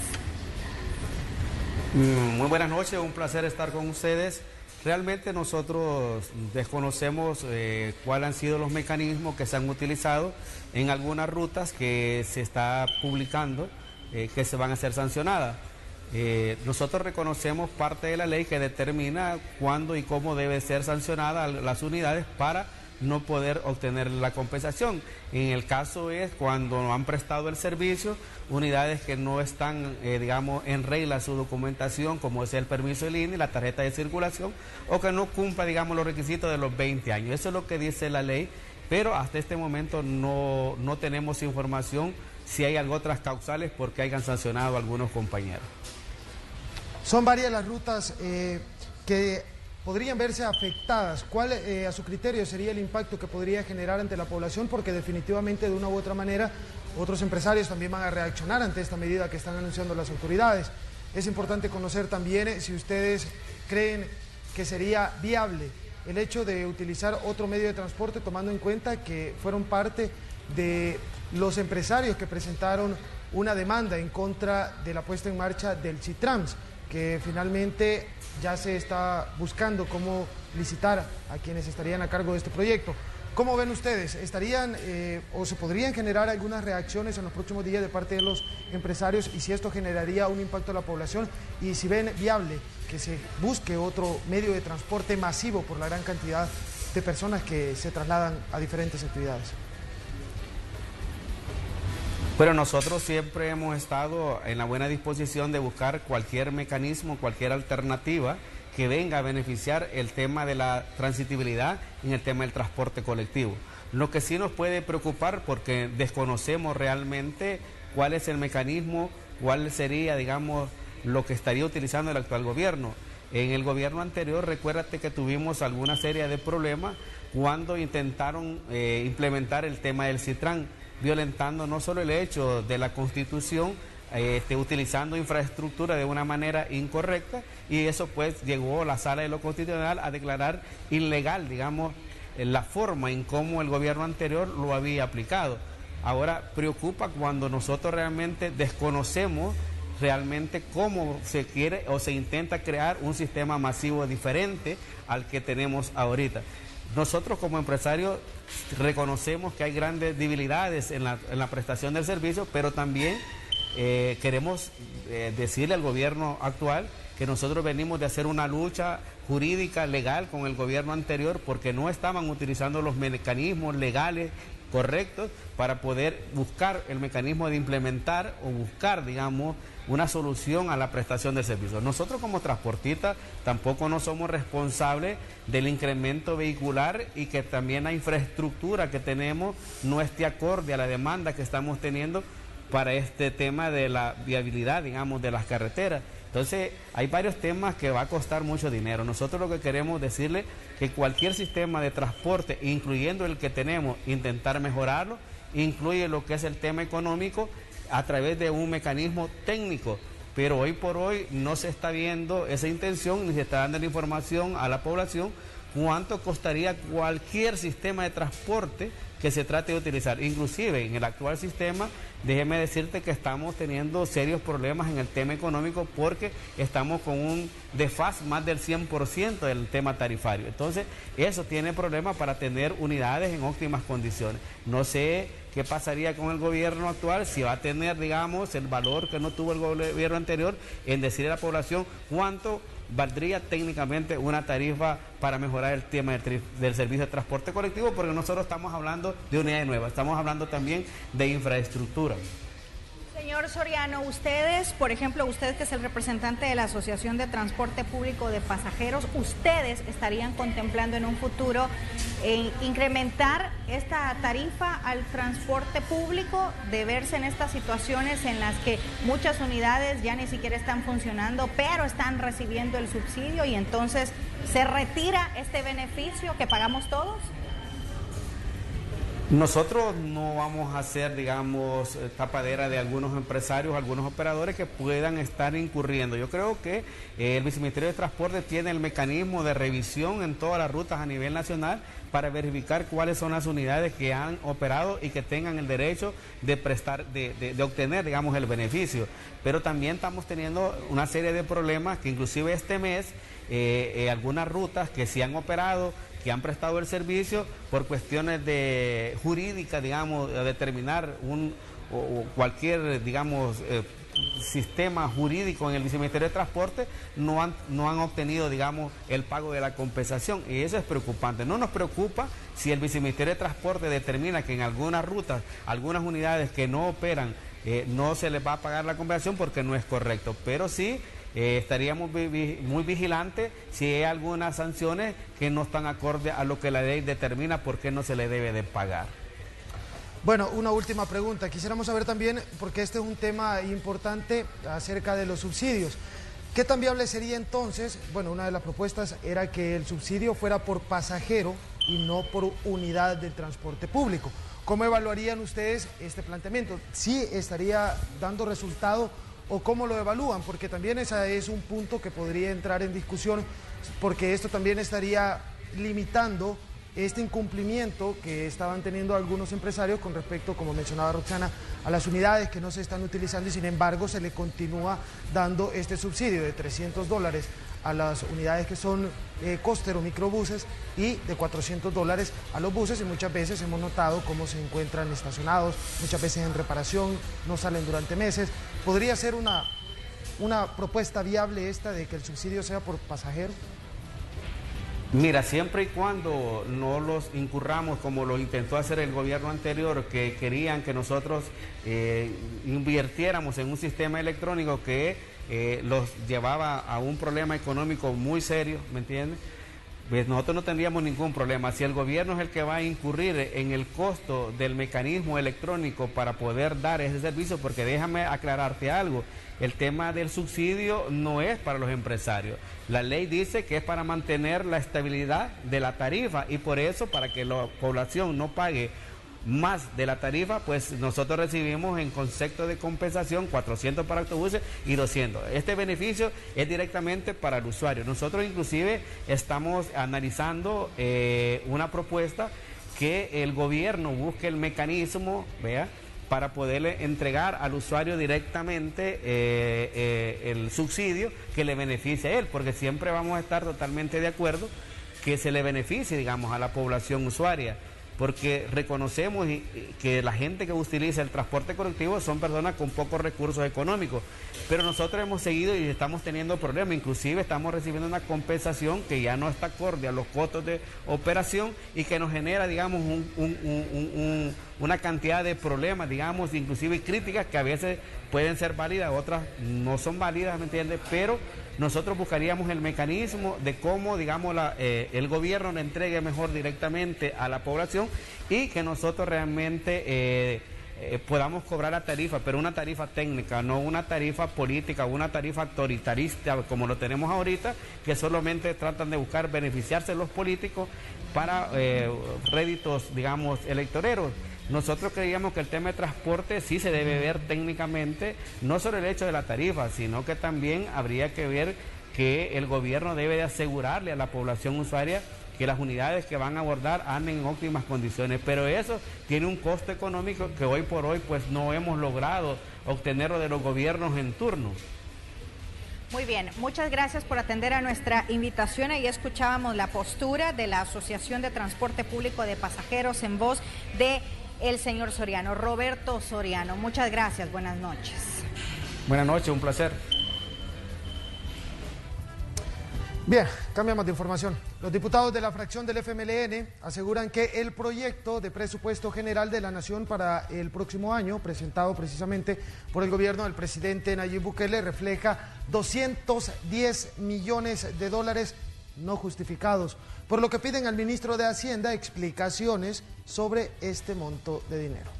Speaker 21: Muy buenas noches, un placer estar con ustedes. Realmente nosotros desconocemos eh, cuáles han sido los mecanismos que se han utilizado en algunas rutas que se está publicando, eh, que se van a ser sancionadas. Eh, nosotros reconocemos parte de la ley que determina cuándo y cómo debe ser sancionada las unidades para no poder obtener la compensación. En el caso es cuando no han prestado el servicio, unidades que no están, eh, digamos, en regla su documentación, como es el permiso del I N E, la tarjeta de circulación, o que no cumpla, digamos, los requisitos de los veinte años. Eso es lo que dice la ley, pero hasta este momento no, no tenemos información si hay algo otras causales porque hayan sancionado a algunos compañeros.
Speaker 2: Son varias las rutas eh, que podrían verse afectadas. ¿Cuál, eh, a su criterio, sería el impacto que podría generar ante la población? Porque definitivamente, de una u otra manera, otros empresarios también van a reaccionar ante esta medida que están anunciando las autoridades. Es importante conocer también eh, si ustedes creen que sería viable el hecho de utilizar otro medio de transporte, tomando en cuenta que fueron parte de los empresarios que presentaron una demanda en contra de la puesta en marcha del Citrans, que finalmente ya se está buscando cómo licitar a quienes estarían a cargo de este proyecto. ¿Cómo ven ustedes? ¿Estarían eh, o se podrían generar algunas reacciones en los próximos días de parte de los empresarios, y si esto generaría un impacto a la población, y si ven viable que se busque otro medio de transporte masivo por la gran cantidad de personas que se trasladan a diferentes actividades?
Speaker 21: Pero nosotros siempre hemos estado en la buena disposición de buscar cualquier mecanismo, cualquier alternativa que venga a beneficiar el tema de la transitibilidad en el tema del transporte colectivo. Lo que sí nos puede preocupar, porque desconocemos realmente cuál es el mecanismo, cuál sería, digamos, lo que estaría utilizando el actual gobierno. En el gobierno anterior, recuérdate que tuvimos alguna serie de problemas cuando intentaron eh, implementar el tema del Citran, violentando no solo el hecho de la Constitución, este, utilizando infraestructura de una manera incorrecta, y eso pues llegó a la Sala de lo Constitucional a declarar ilegal, digamos, la forma en cómo el gobierno anterior lo había aplicado. Ahora preocupa cuando nosotros realmente desconocemos realmente cómo se quiere o se intenta crear un sistema masivo diferente al que tenemos ahorita. Nosotros como empresarios reconocemos que hay grandes debilidades en la, en la prestación del servicio, pero también eh, queremos eh, decirle al gobierno actual que nosotros venimos de hacer una lucha jurídica, legal con el gobierno anterior, porque no estaban utilizando los mecanismos legales correctos para poder buscar el mecanismo de implementar o buscar, digamos, una solución a la prestación de servicios. Nosotros como transportistas tampoco no somos responsables del incremento vehicular, y que también la infraestructura que tenemos no esté acorde a la demanda que estamos teniendo para este tema de la viabilidad, digamos, de las carreteras. Entonces, hay varios temas que va a costar mucho dinero. Nosotros lo que queremos decirle que cualquier sistema de transporte, incluyendo el que tenemos, intentar mejorarlo, incluye lo que es el tema económico a través de un mecanismo técnico, pero hoy por hoy no se está viendo esa intención, ni se está dando la información a la población cuánto costaría cualquier sistema de transporte que se trate de utilizar. Inclusive en el actual sistema, déjeme decirte que estamos teniendo serios problemas en el tema económico, porque estamos con un desfase más del cien por ciento del tema tarifario. Entonces, eso tiene problemas para tener unidades en óptimas condiciones. No sé qué pasaría con el gobierno actual, si va a tener, digamos, el valor que no tuvo el gobierno anterior en decirle a la población cuánto valdría técnicamente una tarifa para mejorar el tema del, del servicio de transporte colectivo, porque nosotros estamos hablando de unidades nuevas, estamos hablando también de infraestructura.
Speaker 1: Señor Soriano, ustedes, por ejemplo, usted que es el representante de la Asociación de Transporte Público de Pasajeros, ¿ustedes estarían contemplando en un futuro eh, incrementar esta tarifa al transporte público, de verse en estas situaciones en las que muchas unidades ya ni siquiera están funcionando, pero están recibiendo el subsidio, y entonces se retira este beneficio que pagamos todos?
Speaker 21: Nosotros no vamos a ser, digamos, tapadera de algunos empresarios, algunos operadores que puedan estar incurriendo. Yo creo que eh, el Viceministerio de Transporte tiene el mecanismo de revisión en todas las rutas a nivel nacional para verificar cuáles son las unidades que han operado y que tengan el derecho de prestar, de, de, de obtener, digamos, el beneficio. Pero también estamos teniendo una serie de problemas que inclusive este mes eh, eh, algunas rutas que sí han operado, que han prestado el servicio, por cuestiones de jurídicas, digamos, a determinar un o cualquier, digamos, eh, sistema jurídico en el Viceministerio de Transporte no han, no han obtenido, digamos, el pago de la compensación, y eso es preocupante. No nos preocupa si el Viceministerio de Transporte determina que en algunas rutas, algunas unidades que no operan, eh, no se les va a pagar la compensación, porque no es correcto, pero sí eh, estaríamos vi muy vigilantes si hay algunas sanciones que no están acorde a lo que la ley determina, por qué no se le debe de pagar.
Speaker 2: Bueno, una última pregunta. Quisiéramos saber también, porque este es un tema importante acerca de los subsidios. ¿Qué tan viable sería entonces? Bueno, una de las propuestas era que el subsidio fuera por pasajero y no por unidad del transporte público. ¿Cómo evaluarían ustedes este planteamiento? ¿Sí estaría dando resultado o cómo lo evalúan? Porque también ese es un punto que podría entrar en discusión, porque esto también estaría limitando este incumplimiento que estaban teniendo algunos empresarios con respecto, como mencionaba Roxana, a las unidades que no se están utilizando, y sin embargo se le continúa dando este subsidio de trescientos dólares a las unidades que son eh, coster o microbuses y de cuatrocientos dólares a los buses, y muchas veces hemos notado cómo se encuentran estacionados, muchas veces en reparación, no salen durante meses. ¿Podría ser una, una propuesta viable esta de que el subsidio sea por pasajero?
Speaker 21: Mira, siempre y cuando no los incurramos como lo intentó hacer el gobierno anterior, que querían que nosotros eh, invirtiéramos en un sistema electrónico que eh, los llevaba a un problema económico muy serio, ¿me entiendes? Pues nosotros no tendríamos ningún problema. Si el gobierno es el que va a incurrir en el costo del mecanismo electrónico para poder dar ese servicio, porque déjame aclararte algo, el tema del subsidio no es para los empresarios. La ley dice que es para mantener la estabilidad de la tarifa, y por eso, para que la población no pague más de la tarifa, pues nosotros recibimos en concepto de compensación cuatrocientos para autobuses y doscientos. Este beneficio es directamente para el usuario. Nosotros inclusive estamos analizando eh, una propuesta que el gobierno busque el mecanismo, vea, para poderle entregar al usuario directamente eh, eh, el subsidio que le beneficie a él, porque siempre vamos a estar totalmente de acuerdo que se le beneficie, digamos, a la población usuaria, porque reconocemos que la gente que utiliza el transporte colectivo son personas con pocos recursos económicos, pero nosotros hemos seguido y estamos teniendo problemas, inclusive estamos recibiendo una compensación que ya no está acorde a los costos de operación y que nos genera, digamos, un, un, un, un, una cantidad de problemas, digamos, inclusive críticas que a veces pueden ser válidas, otras no son válidas, ¿me entiendes? Pero nosotros buscaríamos el mecanismo de cómo, digamos, la, eh, el gobierno le entregue mejor directamente a la población y que nosotros realmente eh, eh, podamos cobrar la tarifa, pero una tarifa técnica, no una tarifa política, una tarifa autoritarista como lo tenemos ahorita, que solamente tratan de buscar beneficiarse los políticos para eh, réditos, digamos, electoreros. Nosotros creíamos que el tema de transporte sí se debe ver técnicamente, no solo el hecho de la tarifa, sino que también habría que ver que el gobierno debe de asegurarle a la población usuaria que las unidades que van a abordar anden en óptimas condiciones, pero eso tiene un costo económico que hoy por hoy pues no hemos logrado obtenerlo de los gobiernos en turno.
Speaker 1: Muy bien, muchas gracias por atender a nuestra invitación. Ahí escuchábamos la postura de la Asociación de Transporte Público de Pasajeros en voz de el señor Soriano, Roberto Soriano. Muchas gracias, buenas noches.
Speaker 21: Buenas noches, un placer.
Speaker 2: Bien, cambiamos de información. Los diputados de la fracción del F M L N aseguran que el proyecto de presupuesto general de la Nación para el próximo año, presentado precisamente por el gobierno del presidente Nayib Bukele, refleja doscientos diez millones de dólares no justificados, por lo que piden al ministro de Hacienda explicaciones sobre este monto de dinero.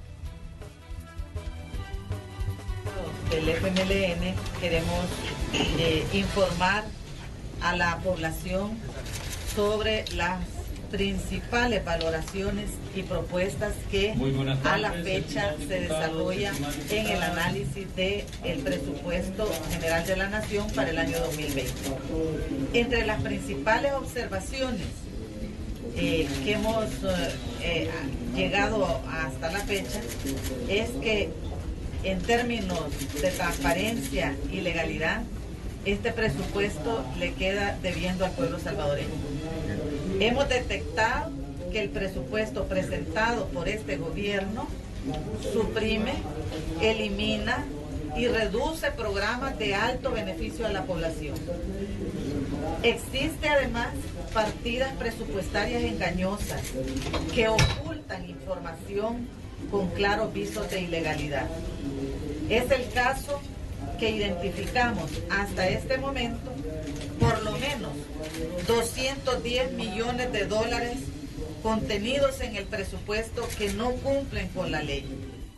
Speaker 18: Del F M L N queremos eh, informar a la población sobre las principales valoraciones y propuestas que a la fecha se desarrollan en el análisis del presupuesto general de la Nación para el año dos mil veinte. Entre las principales observaciones eh, que hemos eh, llegado hasta la fecha es que en términos de transparencia y legalidad, este presupuesto le queda debiendo al pueblo salvadoreño. Hemos detectado que el presupuesto presentado por este gobierno suprime, elimina y reduce programas de alto beneficio a la población. Existe además partidas presupuestarias engañosas que ocultan información con claros visos de ilegalidad. Es el caso que identificamos hasta este momento por lo menos doscientos diez millones de dólares contenidos en el presupuesto que no cumplen con la ley.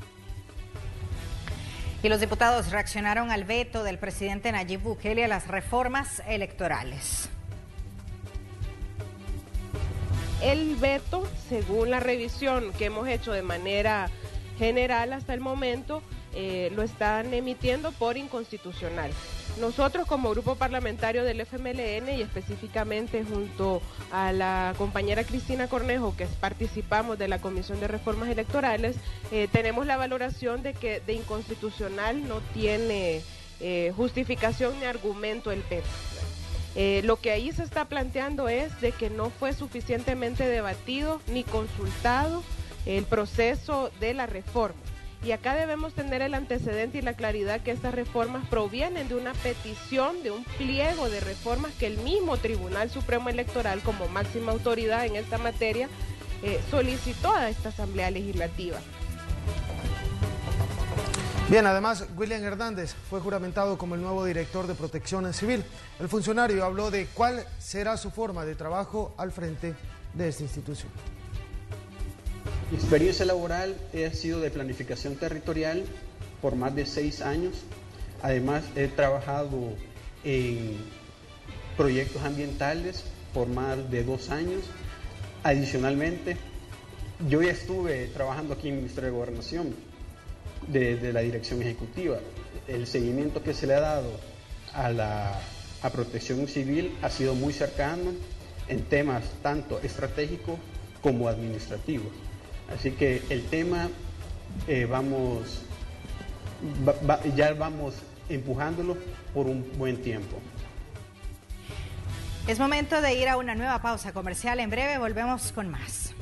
Speaker 1: Y los diputados reaccionaron al veto del presidente Nayib Bukele a las reformas electorales.
Speaker 4: El veto, según la revisión que hemos hecho de manera general hasta el momento, eh, lo están emitiendo por inconstitucional. Nosotros como grupo parlamentario del F M L N y específicamente junto a la compañera Cristina Cornejo, que participamos de la Comisión de Reformas Electorales, eh, tenemos la valoración de que de inconstitucional no tiene eh, justificación ni argumento el veto. Eh, lo que ahí se está planteando es de que no fue suficientemente debatido ni consultado el proceso de la reforma. Y acá debemos tener el antecedente y la claridad que estas reformas provienen de una petición, de un pliego de reformas que el mismo Tribunal Supremo Electoral, como máxima autoridad en esta materia, eh, solicitó a esta Asamblea Legislativa.
Speaker 2: Bien, además, William Hernández fue juramentado como el nuevo director de Protección Civil. El funcionario habló de cuál será su forma de trabajo al frente de esta institución.
Speaker 22: Mi experiencia laboral ha sido de planificación territorial por más de seis años. Además, he trabajado en proyectos ambientales por más de dos años. Adicionalmente, yo ya estuve trabajando aquí en el Ministerio de Gobernación, de, de la Dirección Ejecutiva. El seguimiento que se le ha dado a la a Protección Civil ha sido muy cercano en temas tanto estratégicos como administrativos. Así que el tema eh, vamos, va, va, ya vamos empujándolo por un buen tiempo.
Speaker 1: Es momento de ir a una nueva pausa comercial. En breve volvemos con más.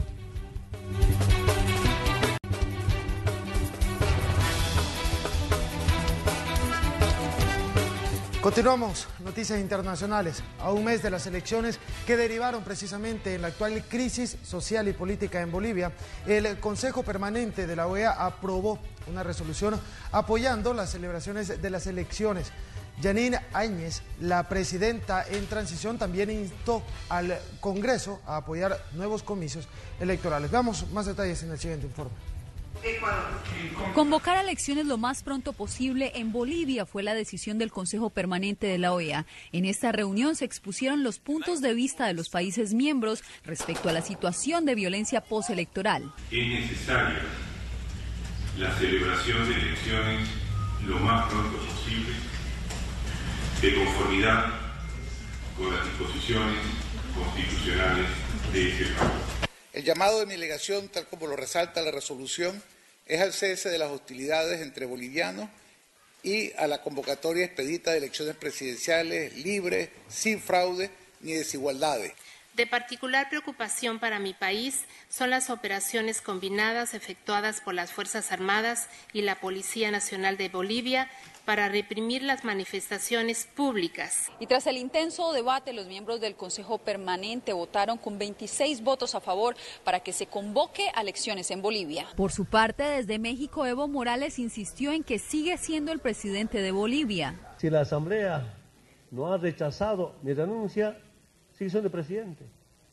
Speaker 2: Continuamos, noticias internacionales. A un mes de las elecciones que derivaron precisamente en la actual crisis social y política en Bolivia, el Consejo Permanente de la O E A aprobó una resolución apoyando las celebraciones de las elecciones. Yanine Áñez, la presidenta en transición, también instó al Congreso a apoyar nuevos comicios electorales. Veamos más detalles en el siguiente informe.
Speaker 23: Convocar a elecciones lo más pronto posible en Bolivia fue la decisión del Consejo Permanente de la O E A. En esta reunión se expusieron los puntos de vista de los países miembros respecto a la situación de violencia postelectoral.
Speaker 24: Es necesaria la celebración de elecciones lo más pronto posible, de conformidad con las disposiciones constitucionales de ese país.
Speaker 25: El llamado de mi delegación, tal como lo resalta la resolución, es al cese de las hostilidades entre bolivianos y a la convocatoria expedita de elecciones presidenciales libres, sin fraude ni desigualdades.
Speaker 26: De particular preocupación para mi país son las operaciones combinadas efectuadas por las Fuerzas Armadas y la Policía Nacional de Bolivia para reprimir las manifestaciones públicas.
Speaker 23: Y tras el intenso debate, los miembros del Consejo Permanente votaron con veintiséis votos a favor para que se convoque a elecciones en Bolivia. Por su parte, desde México, Evo Morales insistió en que sigue siendo el presidente de Bolivia.
Speaker 27: Si la Asamblea no ha rechazado mi renuncia, sigue siendo presidente.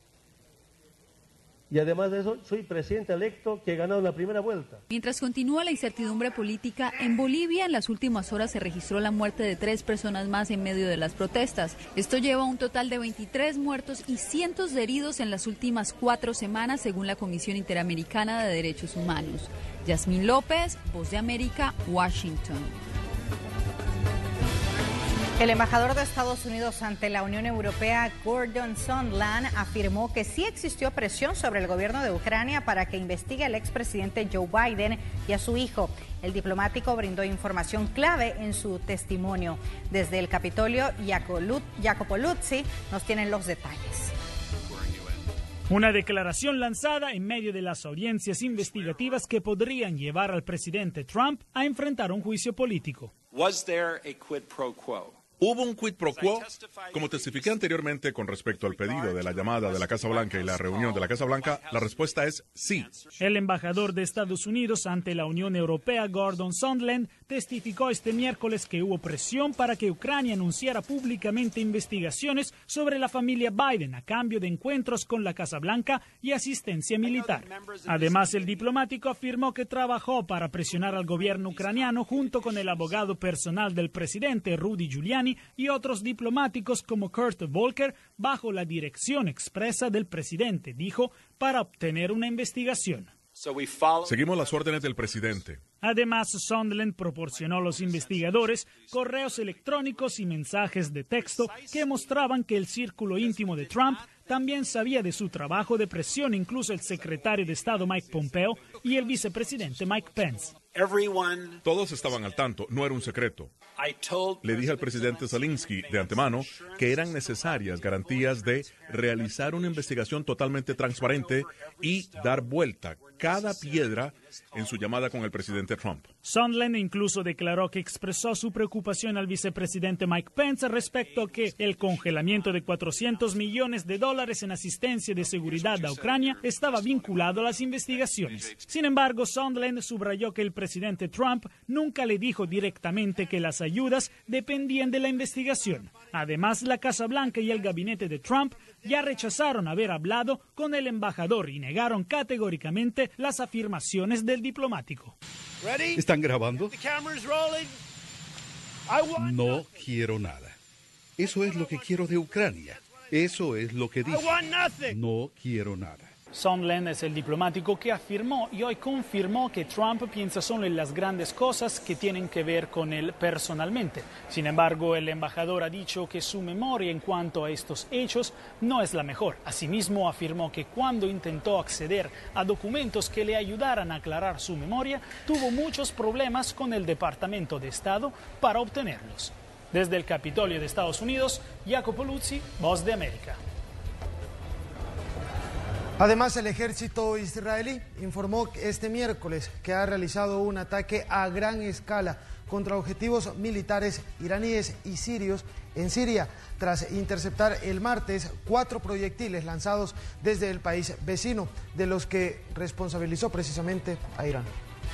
Speaker 27: Y además de eso, soy presidente electo que he ganado en la primera vuelta.
Speaker 23: Mientras continúa la incertidumbre política en Bolivia, en las últimas horas se registró la muerte de tres personas más en medio de las protestas. Esto lleva a un total de veintitrés muertos y cientos de heridos en las últimas cuatro semanas, según la Comisión Interamericana de Derechos Humanos. Yasmín López, Voz de América, Washington.
Speaker 1: El embajador de Estados Unidos ante la Unión Europea, Gordon Sondland, afirmó que sí existió presión sobre el gobierno de Ucrania para que investigue al expresidente Joe Biden y a su hijo. El diplomático brindó información clave en su testimonio. Desde el Capitolio, Jacopo Luzzi nos tienen los detalles.
Speaker 5: Una declaración lanzada en medio de las audiencias investigativas que podrían llevar al presidente Trump a enfrentar un juicio político.
Speaker 6: Was there a quid pro quo?
Speaker 7: ¿Hubo un quid pro quo? Como testifiqué anteriormente con respecto al pedido de la llamada de la Casa Blanca y la reunión de la Casa Blanca, la respuesta es sí.
Speaker 5: El embajador de Estados Unidos ante la Unión Europea, Gordon Sondland, testificó este miércoles que hubo presión para que Ucrania anunciara públicamente investigaciones sobre la familia Biden a cambio de encuentros con la Casa Blanca y asistencia militar. Además, el diplomático afirmó que trabajó para presionar al gobierno ucraniano junto con el abogado personal del presidente, Rudy Giuliani, y otros diplomáticos como Kurt Volker, bajo la dirección expresa del presidente, dijo, para obtener una investigación.
Speaker 7: Seguimos las órdenes del presidente.
Speaker 5: Además, Sondland proporcionó a los investigadores correos electrónicos y mensajes de texto que mostraban que el círculo íntimo de Trump también sabía de su trabajo de presión, incluso el secretario de Estado Mike Pompeo y el vicepresidente Mike Pence.
Speaker 7: Todos estaban al tanto, no era un secreto. Le dije al presidente Zelensky de antemano que eran necesarias garantías de realizar una investigación totalmente transparente y dar vuelta cada piedra en su llamada con el presidente Trump.
Speaker 5: Sondland incluso declaró que expresó su preocupación al vicepresidente Mike Pence respecto a que el congelamiento de cuatrocientos millones de dólares en asistencia de seguridad a Ucrania estaba vinculado a las investigaciones. Sin embargo, Sondland subrayó que el presidente Trump nunca le dijo directamente que las ayudas dependían de la investigación. Además, la Casa Blanca y el gabinete de Trump ya rechazaron haber hablado con el embajador y negaron categóricamente las afirmaciones del diplomático.
Speaker 8: ¿Están grabando? No quiero nada. Eso es lo que quiero de Ucrania. Eso es lo que dije. No quiero nada.
Speaker 5: Sondland es el diplomático que afirmó y hoy confirmó que Trump piensa solo en las grandes cosas que tienen que ver con él personalmente. Sin embargo, el embajador ha dicho que su memoria en cuanto a estos hechos no es la mejor. Asimismo, afirmó que cuando intentó acceder a documentos que le ayudaran a aclarar su memoria, tuvo muchos problemas con el Departamento de Estado para obtenerlos. Desde el Capitolio de Estados Unidos, Jacopo Luzzi, Voz de América.
Speaker 2: Además, el ejército israelí informó este miércoles que ha realizado un ataque a gran escala contra objetivos militares iraníes y sirios en Siria, tras interceptar el martes cuatro proyectiles lanzados desde el país vecino, de los que responsabilizó precisamente a Irán.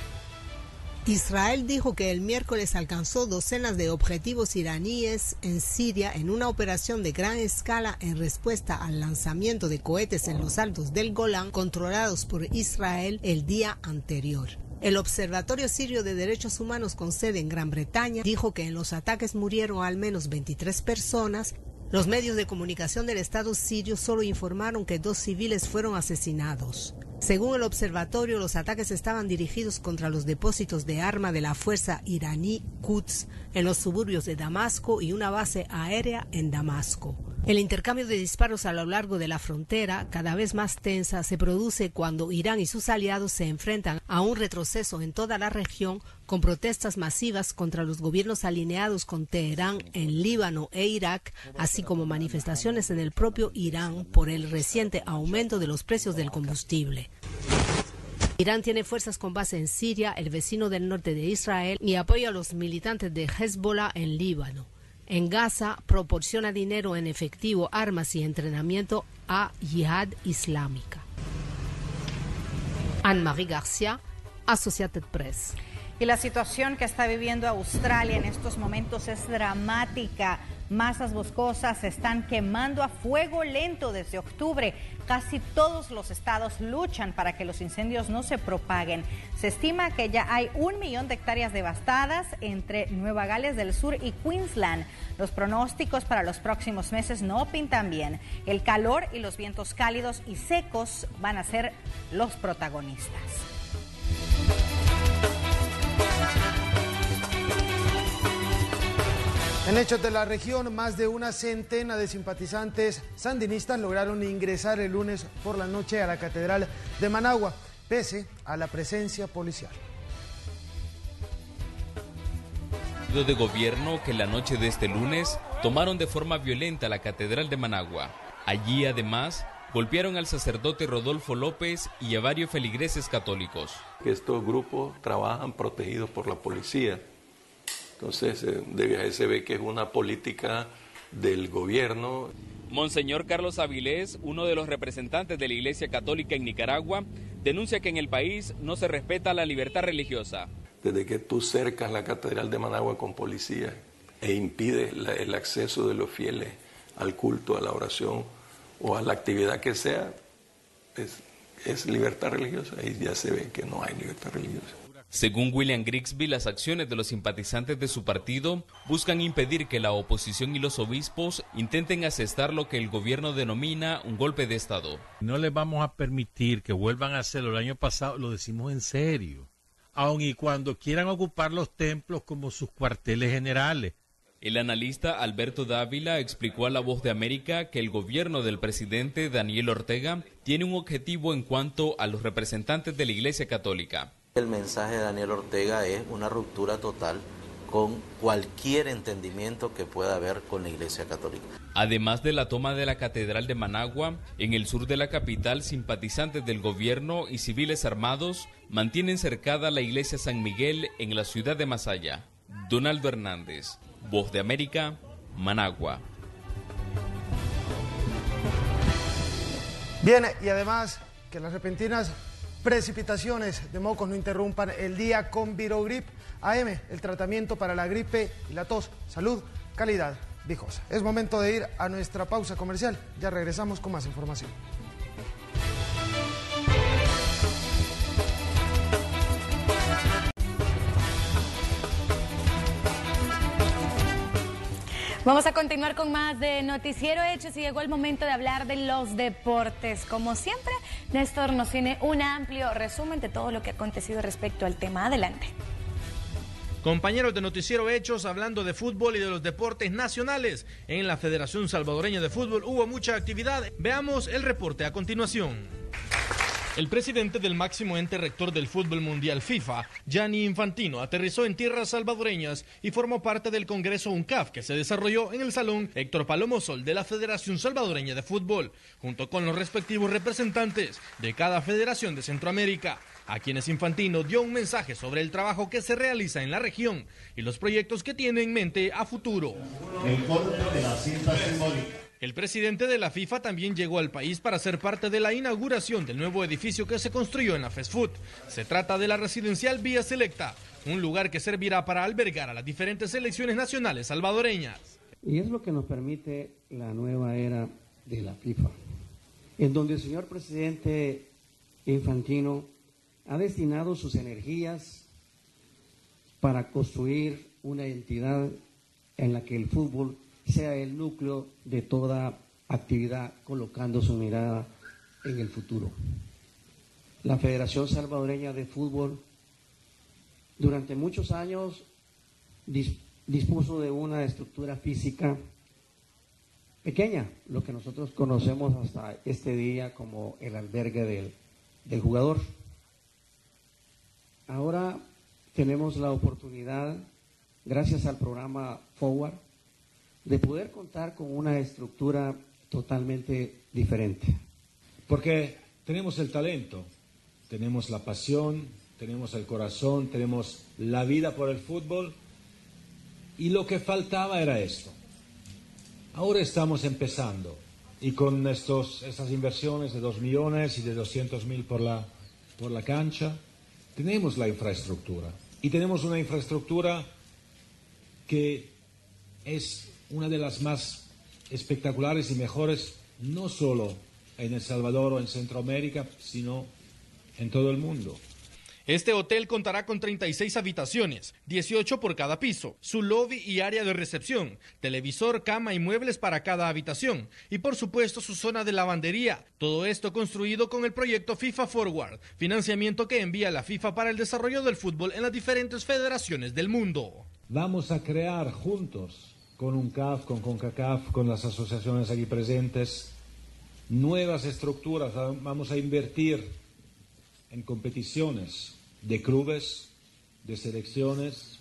Speaker 10: Israel dijo que el miércoles alcanzó docenas de objetivos iraníes en Siria en una operación de gran escala en respuesta al lanzamiento de cohetes en los altos del Golán controlados por Israel el día anterior. El Observatorio Sirio de Derechos Humanos con sede en Gran Bretaña dijo que en los ataques murieron al menos veintitrés personas. Los medios de comunicación del Estado sirio solo informaron que dos civiles fueron asesinados. Según el observatorio, los ataques estaban dirigidos contra los depósitos de arma de la fuerza iraní Quds en los suburbios de Damasco y una base aérea en Damasco. El intercambio de disparos a lo largo de la frontera, cada vez más tensa, se produce cuando Irán y sus aliados se enfrentan a un retroceso en toda la región, con protestas masivas contra los gobiernos alineados con Teherán en Líbano e Irak, así como manifestaciones en el propio Irán por el reciente aumento de los precios del combustible. Irán tiene fuerzas con base en Siria, el vecino del norte de Israel, y apoya a los militantes de Hezbollah en Líbano. En Gaza proporciona dinero en efectivo, armas y entrenamiento a Yihad Islámica. Anne-Marie García, Associated Press.
Speaker 1: Y la situación que está viviendo Australia en estos momentos es dramática. Masas boscosas se están quemando a fuego lento desde octubre. Casi todos los estados luchan para que los incendios no se propaguen. Se estima que ya hay un millón de hectáreas devastadas entre Nueva Gales del Sur y Queensland. Los pronósticos para los próximos meses no pintan bien. El calor y los vientos cálidos y secos van a ser los protagonistas.
Speaker 2: En hechos de la región, más de una centena de simpatizantes sandinistas lograron ingresar el lunes por la noche a la Catedral de Managua, pese a la presencia policial.
Speaker 11: De gobierno que la noche de este lunes tomaron de forma violenta la Catedral de Managua. Allí, además, golpearon al sacerdote Rodolfo López y a varios feligreses católicos.
Speaker 3: Estos grupos trabajan protegidos por la policía. Entonces, de viaje se ve que es una política del gobierno.
Speaker 11: Monseñor Carlos Avilés, uno de los representantes de la Iglesia Católica en Nicaragua, denuncia que en el país no se respeta la libertad religiosa.
Speaker 3: Desde que tú cercas la Catedral de Managua con policía e impides la, el acceso de los fieles al culto, a la oración o a la actividad que sea, es, es libertad religiosa, y ya se ve que no hay libertad religiosa.
Speaker 11: Según William Grigsby, las acciones de los simpatizantes de su partido buscan impedir que la oposición y los obispos intenten asestar lo que el gobierno denomina un golpe de Estado.
Speaker 9: No les vamos a permitir que vuelvan a hacerlo. El año pasado lo decimos en serio. Aun y cuando quieran ocupar los templos como sus cuarteles generales.
Speaker 11: El analista Alberto Dávila explicó a La Voz de América que el gobierno del presidente Daniel Ortega tiene un objetivo en cuanto a los representantes de la Iglesia Católica.
Speaker 12: El mensaje de Daniel Ortega es una ruptura total con cualquier entendimiento que pueda haber con la Iglesia Católica.
Speaker 11: Además de la toma de la Catedral de Managua, en el sur de la capital, simpatizantes del gobierno y civiles armados mantienen cercada la Iglesia San Miguel en la ciudad de Masaya. Donaldo Hernández, Voz de América, Managua.
Speaker 2: Bien, y además que las repentinas precipitaciones de mocos no interrumpan el día con Virogrip A M, el tratamiento para la gripe y la tos. Salud, calidad, Vijosa. Es momento de ir a nuestra pausa comercial. Ya regresamos con más información.
Speaker 13: Vamos a continuar con más de Noticiero Hechos y llegó el momento de hablar de los deportes. Como siempre, Néstor nos tiene un amplio resumen de todo lo que ha acontecido respecto al tema. Adelante.
Speaker 14: Compañeros de Noticiero Hechos, hablando de fútbol y de los deportes nacionales. En la Federación Salvadoreña de Fútbol hubo mucha actividad. Veamos el reporte a continuación. El presidente del máximo ente rector del fútbol mundial FIFA, Gianni Infantino, aterrizó en tierras salvadoreñas y formó parte del Congreso UNCAF que se desarrolló en el Salón Héctor Palomo Sol de la Federación Salvadoreña de Fútbol, junto con los respectivos representantes de cada federación de Centroamérica, a quienes Infantino dio un mensaje sobre el trabajo que se realiza en la región y los proyectos que tiene en mente a futuro.
Speaker 15: El corte de la cinta simbólica.
Speaker 14: El presidente de la FIFA también llegó al país para ser parte de la inauguración del nuevo edificio que se construyó en la Fast Food. Se trata de la residencial Vía Selecta, un lugar que servirá para albergar a las diferentes selecciones nacionales salvadoreñas.
Speaker 17: Y es lo que nos permite la nueva era de la FIFA, en donde el señor presidente Infantino ha destinado sus energías para construir una entidad en la que el fútbol sea el núcleo de toda actividad, colocando su mirada en el futuro. La Federación Salvadoreña de Fútbol durante muchos años dis- dispuso de una estructura física pequeña, lo que nosotros conocemos hasta este día como el albergue del, del jugador. Ahora tenemos la oportunidad, gracias al programa Forward, de poder contar con una estructura totalmente diferente.
Speaker 28: Porque tenemos el talento, tenemos la pasión, tenemos el corazón, tenemos la vida por el fútbol, y lo que faltaba era esto. Ahora estamos empezando, y con estos, estas inversiones de dos millones y de doscientos mil por la, por la cancha, tenemos la infraestructura, y tenemos una infraestructura que es una de las más espectaculares y mejores, no solo en El Salvador o en Centroamérica, sino en todo el mundo.
Speaker 14: Este hotel contará con treinta y seis habitaciones, dieciocho por cada piso, su lobby y área de recepción, televisor, cama y muebles para cada habitación, y por supuesto su zona de lavandería. Todo esto construido con el proyecto FIFA Forward, financiamiento que envía la FIFA para el desarrollo del fútbol en las diferentes federaciones del mundo.
Speaker 28: Vamos a crear juntos, con UNCAF, con CONCACAF, con las asociaciones aquí presentes, nuevas estructuras. Vamos a invertir en competiciones de clubes, de selecciones,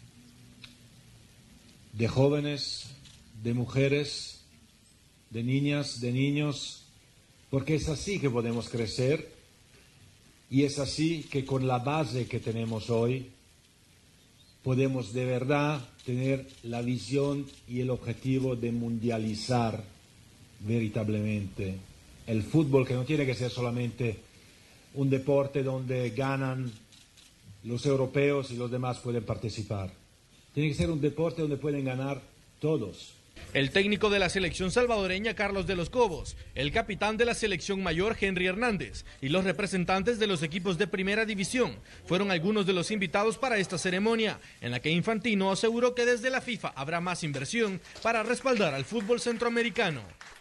Speaker 28: de jóvenes, de mujeres, de niñas, de niños, porque es así que podemos crecer y es así que con la base que tenemos hoy podemos de verdad tener la visión y el objetivo de mundializar veritablemente el fútbol, que no tiene que ser solamente un deporte donde ganan los europeos y los demás pueden participar. Tiene que ser un deporte donde pueden ganar todos.
Speaker 14: El técnico de la selección salvadoreña, Carlos de los Cobos, el capitán de la selección mayor, Henry Hernández, y los representantes de los equipos de primera división fueron algunos de los invitados para esta ceremonia, en la que Infantino aseguró que desde la FIFA habrá más inversión para respaldar al fútbol centroamericano.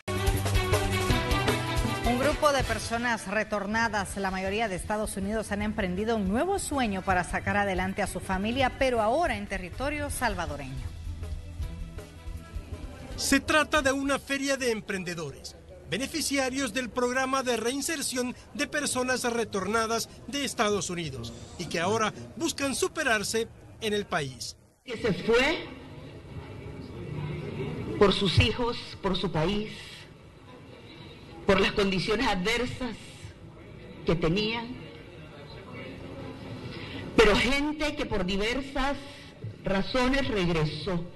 Speaker 1: Un grupo de personas retornadas, la mayoría de Estados Unidos, han emprendido un nuevo sueño para sacar adelante a su familia, pero ahora en territorio salvadoreño.
Speaker 4: Se trata de una feria de emprendedores, beneficiarios del programa de reinserción de personas retornadas de Estados Unidos y que ahora buscan superarse en el país.
Speaker 16: Que se fue por sus hijos, por su país, por las condiciones adversas que tenían, pero gente que por diversas razones regresó.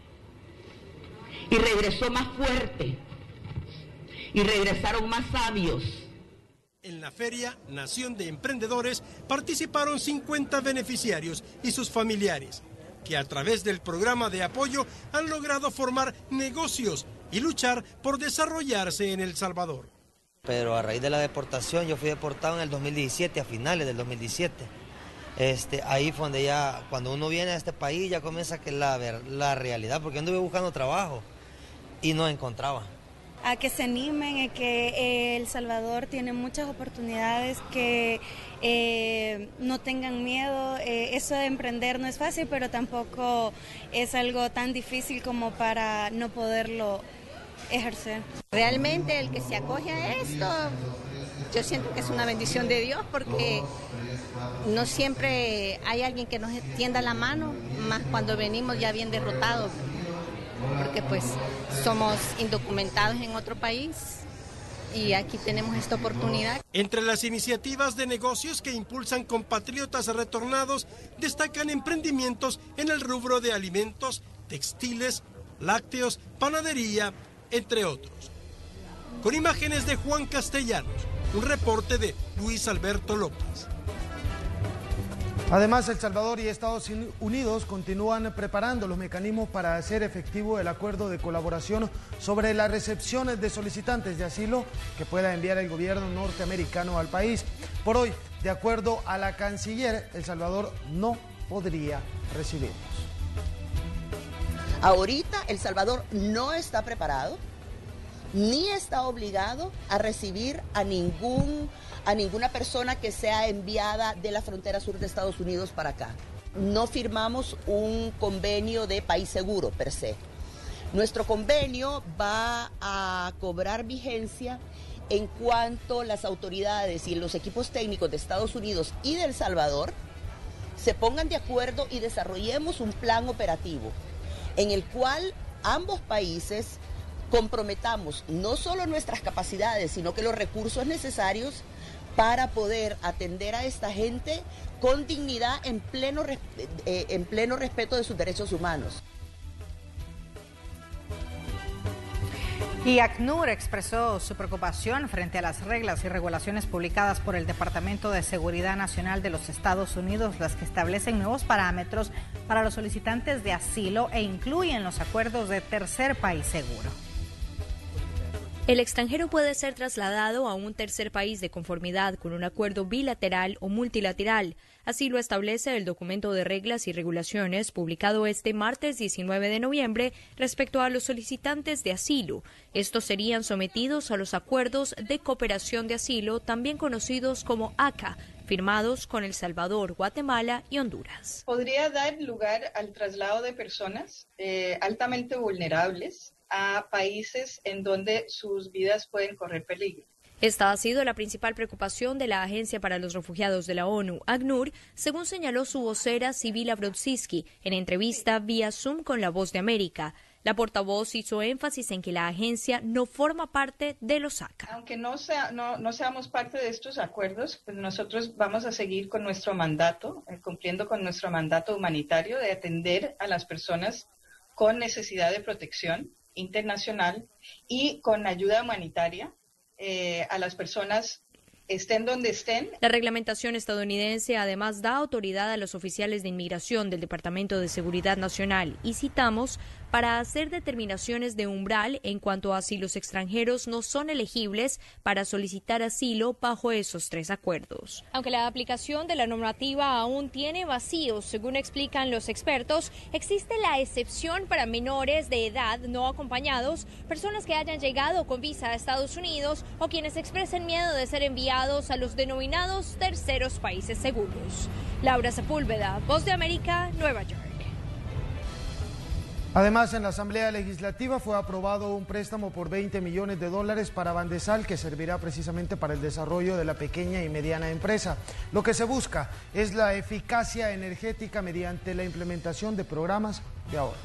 Speaker 16: Y regresó más fuerte, y regresaron más sabios.
Speaker 4: En la feria Nación de Emprendedores participaron cincuenta beneficiarios y sus familiares, que a través del programa de apoyo han logrado formar negocios y luchar por desarrollarse en El Salvador.
Speaker 18: Pero a raíz de la deportación, yo fui deportado en el dos mil diecisiete, a finales del dos mil diecisiete. Este, ahí fue donde ya, cuando uno viene a este país, ya comienza que la, la realidad, porque yo anduve buscando trabajo y no encontraba.
Speaker 19: A que se animen, a que eh, El Salvador tiene muchas oportunidades, que eh, no tengan miedo. Eh, eso de emprender no es fácil, pero tampoco es algo tan difícil como para no poderlo ejercer.
Speaker 20: Realmente el que se acoge a esto, yo siento que es una bendición de Dios, porque no siempre hay alguien que nos tienda la mano, más cuando venimos ya bien derrotados, porque pues somos indocumentados en otro país y aquí tenemos esta oportunidad.
Speaker 4: Entre las iniciativas de negocios que impulsan compatriotas retornados, destacan emprendimientos en el rubro de alimentos, textiles, lácteos, panadería, entre otros. Con imágenes de Juan Castellanos, un reporte de Luis Alberto López.
Speaker 2: Además, El Salvador y Estados Unidos continúan preparando los mecanismos para hacer efectivo el acuerdo de colaboración sobre las recepciones de solicitantes de asilo que pueda enviar el gobierno norteamericano al país. Por hoy, de acuerdo a la canciller, El Salvador no podría recibirlos.
Speaker 21: Ahorita El Salvador no está preparado ni está obligado a recibir a ningún a ninguna persona que sea enviada de la frontera sur de Estados Unidos para acá. No firmamos un convenio de país seguro per se. Nuestro convenio va a cobrar vigencia en cuanto las autoridades y los equipos técnicos de Estados Unidos y de El Salvador se pongan de acuerdo y desarrollemos un plan operativo en el cual ambos países comprometamos no solo nuestras capacidades, sino que los recursos necesarios para poder atender a esta gente con dignidad en pleno, eh, en pleno respeto de sus derechos humanos.
Speaker 1: Y ACNUR expresó su preocupación frente a las reglas y regulaciones publicadas por el Departamento de Seguridad Nacional de los Estados Unidos, las que establecen nuevos parámetros para los solicitantes de asilo e incluyen los acuerdos de tercer país seguro.
Speaker 22: El extranjero puede ser trasladado a un tercer país de conformidad con un acuerdo bilateral o multilateral. Así lo establece el documento de reglas y regulaciones publicado este martes diecinueve de noviembre respecto a los solicitantes de asilo. Estos serían sometidos a los acuerdos de cooperación de asilo, también conocidos como A C A, firmados con El Salvador, Guatemala y Honduras.
Speaker 24: Podría dar lugar al traslado de personas eh, altamente vulnerables a países en donde sus vidas pueden correr peligro.
Speaker 22: Esta ha sido la principal preocupación de la Agencia para los Refugiados de la ONU, ACNUR, según señaló su vocera Sibila Brodzinski en entrevista vía Zoom con La Voz de América. La portavoz hizo énfasis en que la agencia no forma parte de los A C A.
Speaker 24: Aunque no, sea, no, no seamos parte de estos acuerdos, pues nosotros vamos a seguir con nuestro mandato, eh, cumpliendo con nuestro mandato humanitario de atender a las personas con necesidad de protección internacional y con ayuda humanitaria eh, a las personas estén donde estén.
Speaker 22: La reglamentación estadounidense además da autoridad a los oficiales de inmigración del Departamento de Seguridad Nacional y citamos para hacer determinaciones de umbral en cuanto a si los extranjeros no son elegibles para solicitar asilo bajo esos tres acuerdos. Aunque la aplicación de la normativa aún tiene vacíos, según explican los expertos, existe la excepción para menores de edad no acompañados, personas que hayan llegado con visa a Estados Unidos o quienes expresen miedo de ser enviados a los denominados terceros países seguros. Laura Sepúlveda, Voz de América, Nueva York.
Speaker 2: Además, en la Asamblea Legislativa fue aprobado un préstamo por veinte millones de dólares para Bandesal que servirá precisamente para el desarrollo de la pequeña y mediana empresa. Lo que se busca es la eficacia energética mediante la implementación de programas de ahorro.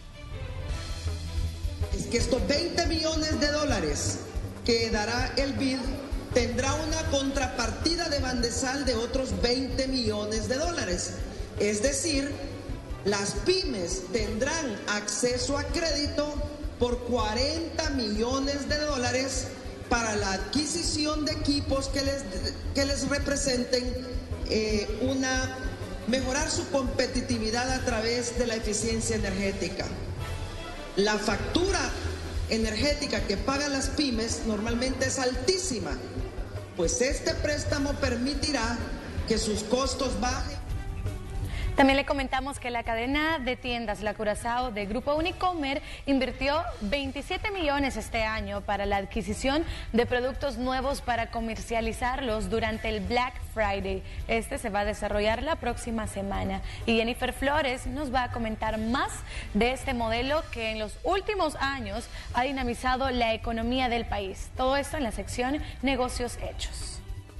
Speaker 5: Es que estos veinte millones de dólares que dará el B I D tendrá una contrapartida de Bandesal de otros veinte millones de dólares. Es decir, las pymes tendrán acceso a crédito por cuarenta millones de dólares para la adquisición de equipos que les, que les representen eh, una, mejorar su competitividad a través de la eficiencia energética. La factura energética que pagan las pymes normalmente es altísima, pues este préstamo permitirá que sus costos bajen.
Speaker 13: También le comentamos que la cadena de tiendas La Curazao de Grupo Unicomer invirtió veintisiete millones este año para la adquisición de productos nuevos para comercializarlos durante el Black Friday. Este se va a desarrollar la próxima semana. Y Jennifer Flores nos va a comentar más de este modelo que en los últimos años ha dinamizado la economía del país. Todo esto en la sección Negocios Hechos.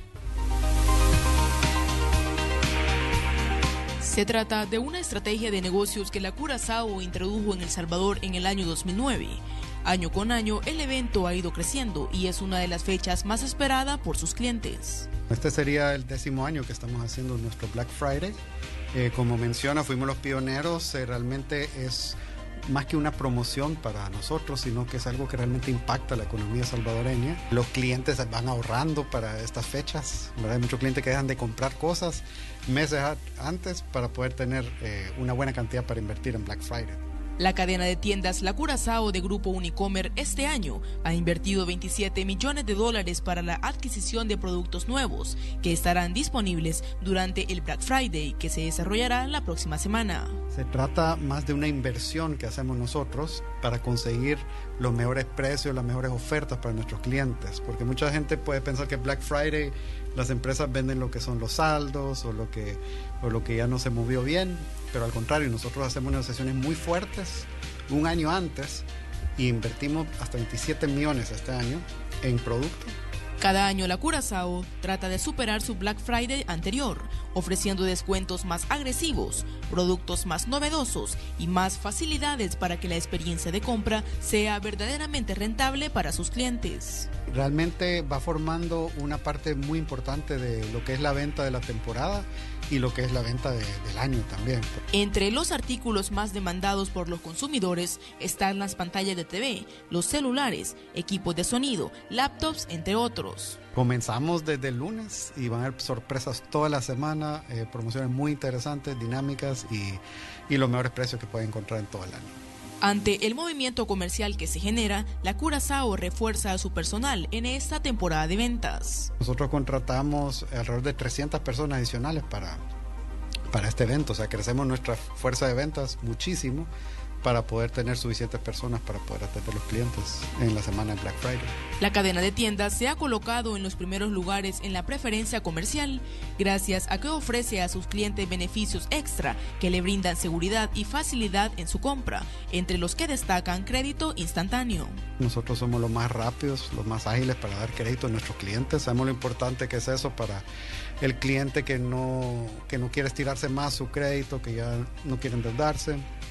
Speaker 6: Se trata de una estrategia de negocios que la Curazao introdujo en El Salvador en el año dos mil nueve. Año con año, el evento ha ido creciendo y es una de las fechas más esperada por sus clientes.
Speaker 7: Este sería el décimo año que estamos haciendo nuestro Black Friday. Eh, como menciona, fuimos los pioneros. Eh, realmente es más que una promoción para nosotros, sino que es algo que realmente impacta la economía salvadoreña. Los clientes van ahorrando para estas fechas, ¿verdad? Hay muchos clientes que dejan de comprar cosas meses antes para poder tener eh, una buena cantidad para invertir en Black Friday.
Speaker 6: La cadena de tiendas La Curazao de Grupo Unicomer este año ha invertido veintisiete millones de dólares para la adquisición de productos nuevos que estarán disponibles durante el Black Friday que se desarrollará la próxima semana.
Speaker 7: Se trata más de una inversión que hacemos nosotros para conseguir los mejores precios, las mejores ofertas para nuestros clientes, porque mucha gente puede pensar que Black Friday las empresas venden lo que son los saldos o lo que, o lo que ya no se movió bien, pero al contrario, nosotros hacemos negociaciones muy fuertes un año antes e invertimos hasta veintisiete millones este año en producto.
Speaker 6: Cada año la Curazao trata de superar su Black Friday anterior, ofreciendo descuentos más agresivos, productos más novedosos y más facilidades para que la experiencia de compra sea verdaderamente rentable para sus clientes.
Speaker 7: Realmente va formando una parte muy importante de lo que es la venta de la temporada y lo que es la venta de, del año también.
Speaker 6: Entre los artículos más demandados por los consumidores están las pantallas de T V, los celulares, equipos de sonido, laptops, entre otros.
Speaker 7: Comenzamos desde el lunes y van a haber sorpresas toda la semana, eh, promociones muy interesantes, dinámicas y, y los mejores precios que pueden encontrar en todo el año.
Speaker 6: Ante el movimiento comercial que se genera, la Curazao refuerza a su personal en esta temporada de ventas.
Speaker 7: Nosotros contratamos alrededor de trescientas personas adicionales para, para este evento, o sea, crecemos nuestra fuerza de ventas muchísimo para poder tener suficientes personas para poder atender a los clientes en la semana de Black Friday.
Speaker 6: La cadena de tiendas se ha colocado en los primeros lugares en la preferencia comercial gracias a que ofrece a sus clientes beneficios extra que le brindan seguridad y facilidad en su compra, entre los que destacan crédito instantáneo.
Speaker 7: Nosotros somos los más rápidos, los más ágiles para dar crédito a nuestros clientes. Sabemos lo importante que es eso para el cliente que no, que no quiere estirarse más su crédito, que ya no quiere endeudarse.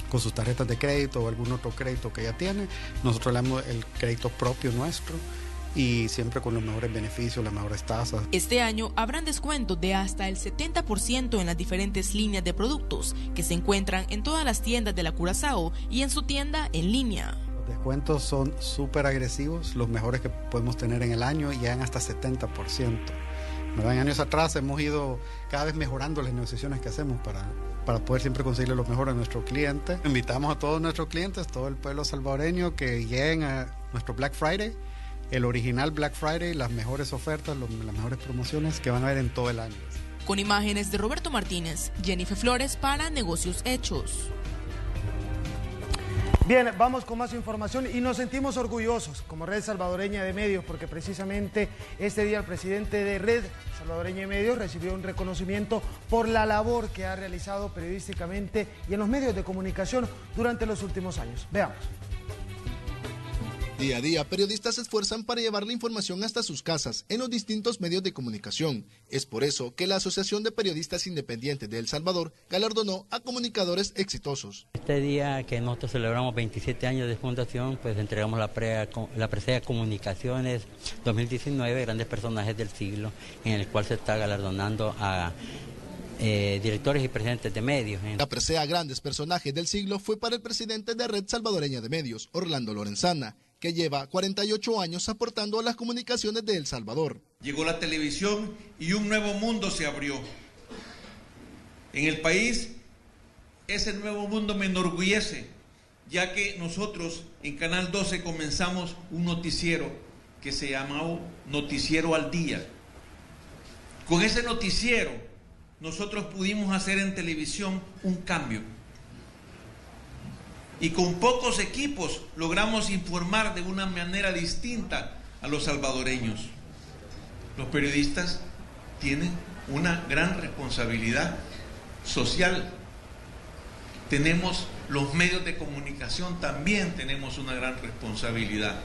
Speaker 7: con sus tarjetas de crédito o algún otro crédito que ya tiene. Nosotros le damos el crédito propio nuestro y siempre con los mejores beneficios, las mejores tasas.
Speaker 6: Este año habrán descuentos de hasta el setenta por ciento en las diferentes líneas de productos que se encuentran en todas las tiendas de la Curazao y en su tienda en línea.
Speaker 7: Los descuentos son súper agresivos, los mejores que podemos tener en el año, y llegan hasta setenta por ciento. En años atrás hemos ido cada vez mejorando las negociaciones que hacemos para, para poder siempre conseguirle lo mejor a nuestros clientes. Invitamos a todos nuestros clientes, todo el pueblo salvadoreño, que lleguen a nuestro Black Friday, el original Black Friday, las mejores ofertas, los, las mejores promociones que van a ver en todo el año.
Speaker 6: Con imágenes de Roberto Martínez, Jennifer Flores para Negocios Hechos.
Speaker 2: Bien, vamos con más información y nos sentimos orgullosos como Red Salvadoreña de Medios porque precisamente este día el presidente de Red Salvadoreña de Medios recibió un reconocimiento por la labor que ha realizado periodísticamente y en los medios de comunicación durante los últimos años. Veamos.
Speaker 3: Día a día, periodistas se esfuerzan para llevar la información hasta sus casas en los distintos medios de comunicación. Es por eso que la Asociación de Periodistas Independientes de El Salvador galardonó a comunicadores exitosos.
Speaker 8: Este día que nosotros celebramos veintisiete años de fundación, pues entregamos la, pre, la presea Comunicaciones dos mil diecinueve, Grandes Personajes del Siglo, en el cual se está galardonando a Eh, directores y presidentes de medios. ¿eh?
Speaker 3: La presea Grandes Personajes del Siglo fue para el presidente de Red Salvadoreña de Medios, Orlando Lorenzana, que lleva cuarenta y ocho años aportando a las comunicaciones de El Salvador.
Speaker 9: Llegó la televisión y un nuevo mundo se abrió. En el país, ese nuevo mundo me enorgullece, ya que nosotros en Canal doce comenzamos un noticiero que se llamaba Noticiero al Día. Con ese noticiero, nosotros pudimos hacer en televisión un cambio. Y con pocos equipos logramos informar de una manera distinta a los salvadoreños. Los periodistas tienen una gran responsabilidad social. Tenemos los medios de comunicación, también tenemos una gran responsabilidad.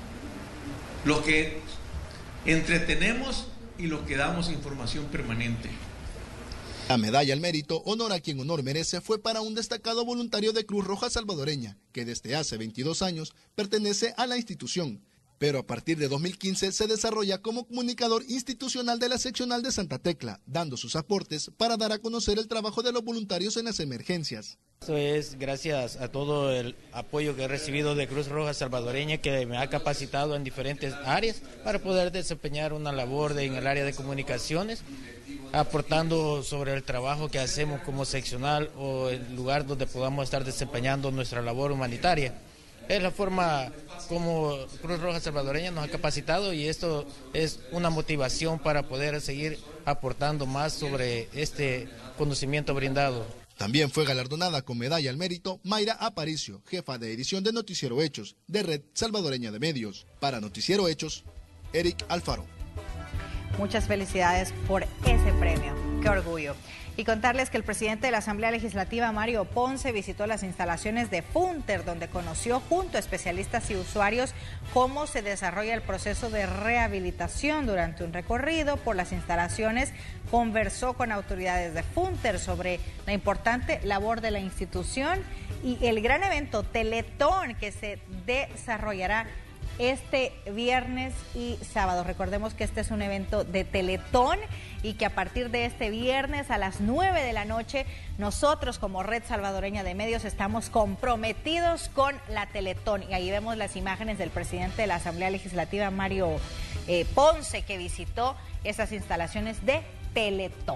Speaker 9: Los que entretenemos y los que damos información permanente.
Speaker 3: La medalla al mérito, honor a quien honor merece, fue para un destacado voluntario de Cruz Roja Salvadoreña, que desde hace veintidós años pertenece a la institución, pero a partir de dos mil quince se desarrolla como comunicador institucional de la seccional de Santa Tecla, dando sus aportes para dar a conocer el trabajo de los voluntarios en las emergencias.
Speaker 10: Esto es gracias a todo el apoyo que he recibido de Cruz Roja Salvadoreña, que me ha capacitado en diferentes áreas para poder desempeñar una labor de, en el área de comunicaciones, aportando sobre el trabajo que hacemos como seccional o el lugar donde podamos estar desempeñando nuestra labor humanitaria. Es la forma como Cruz Roja Salvadoreña nos ha capacitado y esto es una motivación para poder seguir aportando más sobre este conocimiento brindado.
Speaker 3: También fue galardonada con medalla al mérito Mayra Aparicio, jefa de edición de Noticiero Hechos, de Red Salvadoreña de Medios. Para Noticiero Hechos, Eric Alfaro.
Speaker 1: Muchas felicidades por ese premio. ¡Qué orgullo! Y contarles que el presidente de la Asamblea Legislativa, Mario Ponce, visitó las instalaciones de Funter, donde conoció junto a especialistas y usuarios cómo se desarrolla el proceso de rehabilitación. Durante un recorrido por las instalaciones, conversó con autoridades de Funter sobre la importante labor de la institución y el gran evento Teletón que se desarrollará este viernes y sábado. Recordemos que este es un evento de Teletón y que a partir de este viernes a las nueve de la noche nosotros como Red Salvadoreña de Medios estamos comprometidos con la Teletón. Y ahí vemos las imágenes del presidente de la Asamblea Legislativa, Mario eh, Ponce, que visitó esas instalaciones de Teletón.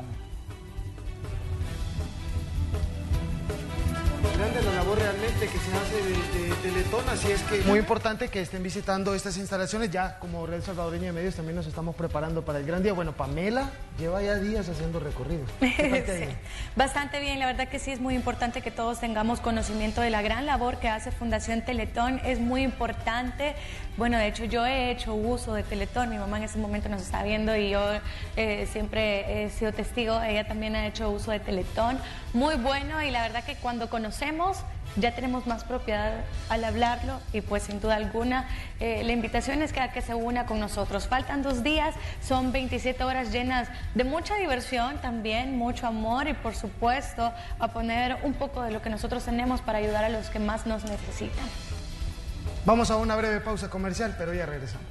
Speaker 2: Grande la labor realmente que se hace de, de Teletón, así es que muy importante que estén visitando estas instalaciones. Ya como Red Salvadoreña de Medios también nos estamos preparando para el gran día. Bueno, Pamela lleva ya días haciendo recorridos.
Speaker 13: Sí, bastante bien, la verdad que sí es muy importante que todos tengamos conocimiento de la gran labor que hace Fundación Teletón, es muy importante. Bueno, de hecho yo he hecho uso de Teletón, mi mamá en ese momento nos está viendo y yo eh, siempre he sido testigo, ella también ha hecho uso de Teletón, muy bueno, y la verdad que cuando conocemos ya tenemos más propiedad al hablarlo y pues sin duda alguna eh, la invitación es que, a que se una con nosotros. Faltan dos días, son veintisiete horas llenas de mucha diversión, también mucho amor y por supuesto a poner un poco de lo que nosotros tenemos para ayudar a los que más nos necesitan.
Speaker 2: Vamos a una breve pausa comercial, pero ya regresamos.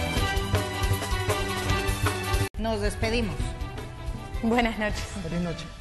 Speaker 1: Nos despedimos.
Speaker 13: Buenas noches.
Speaker 2: Feliz noche.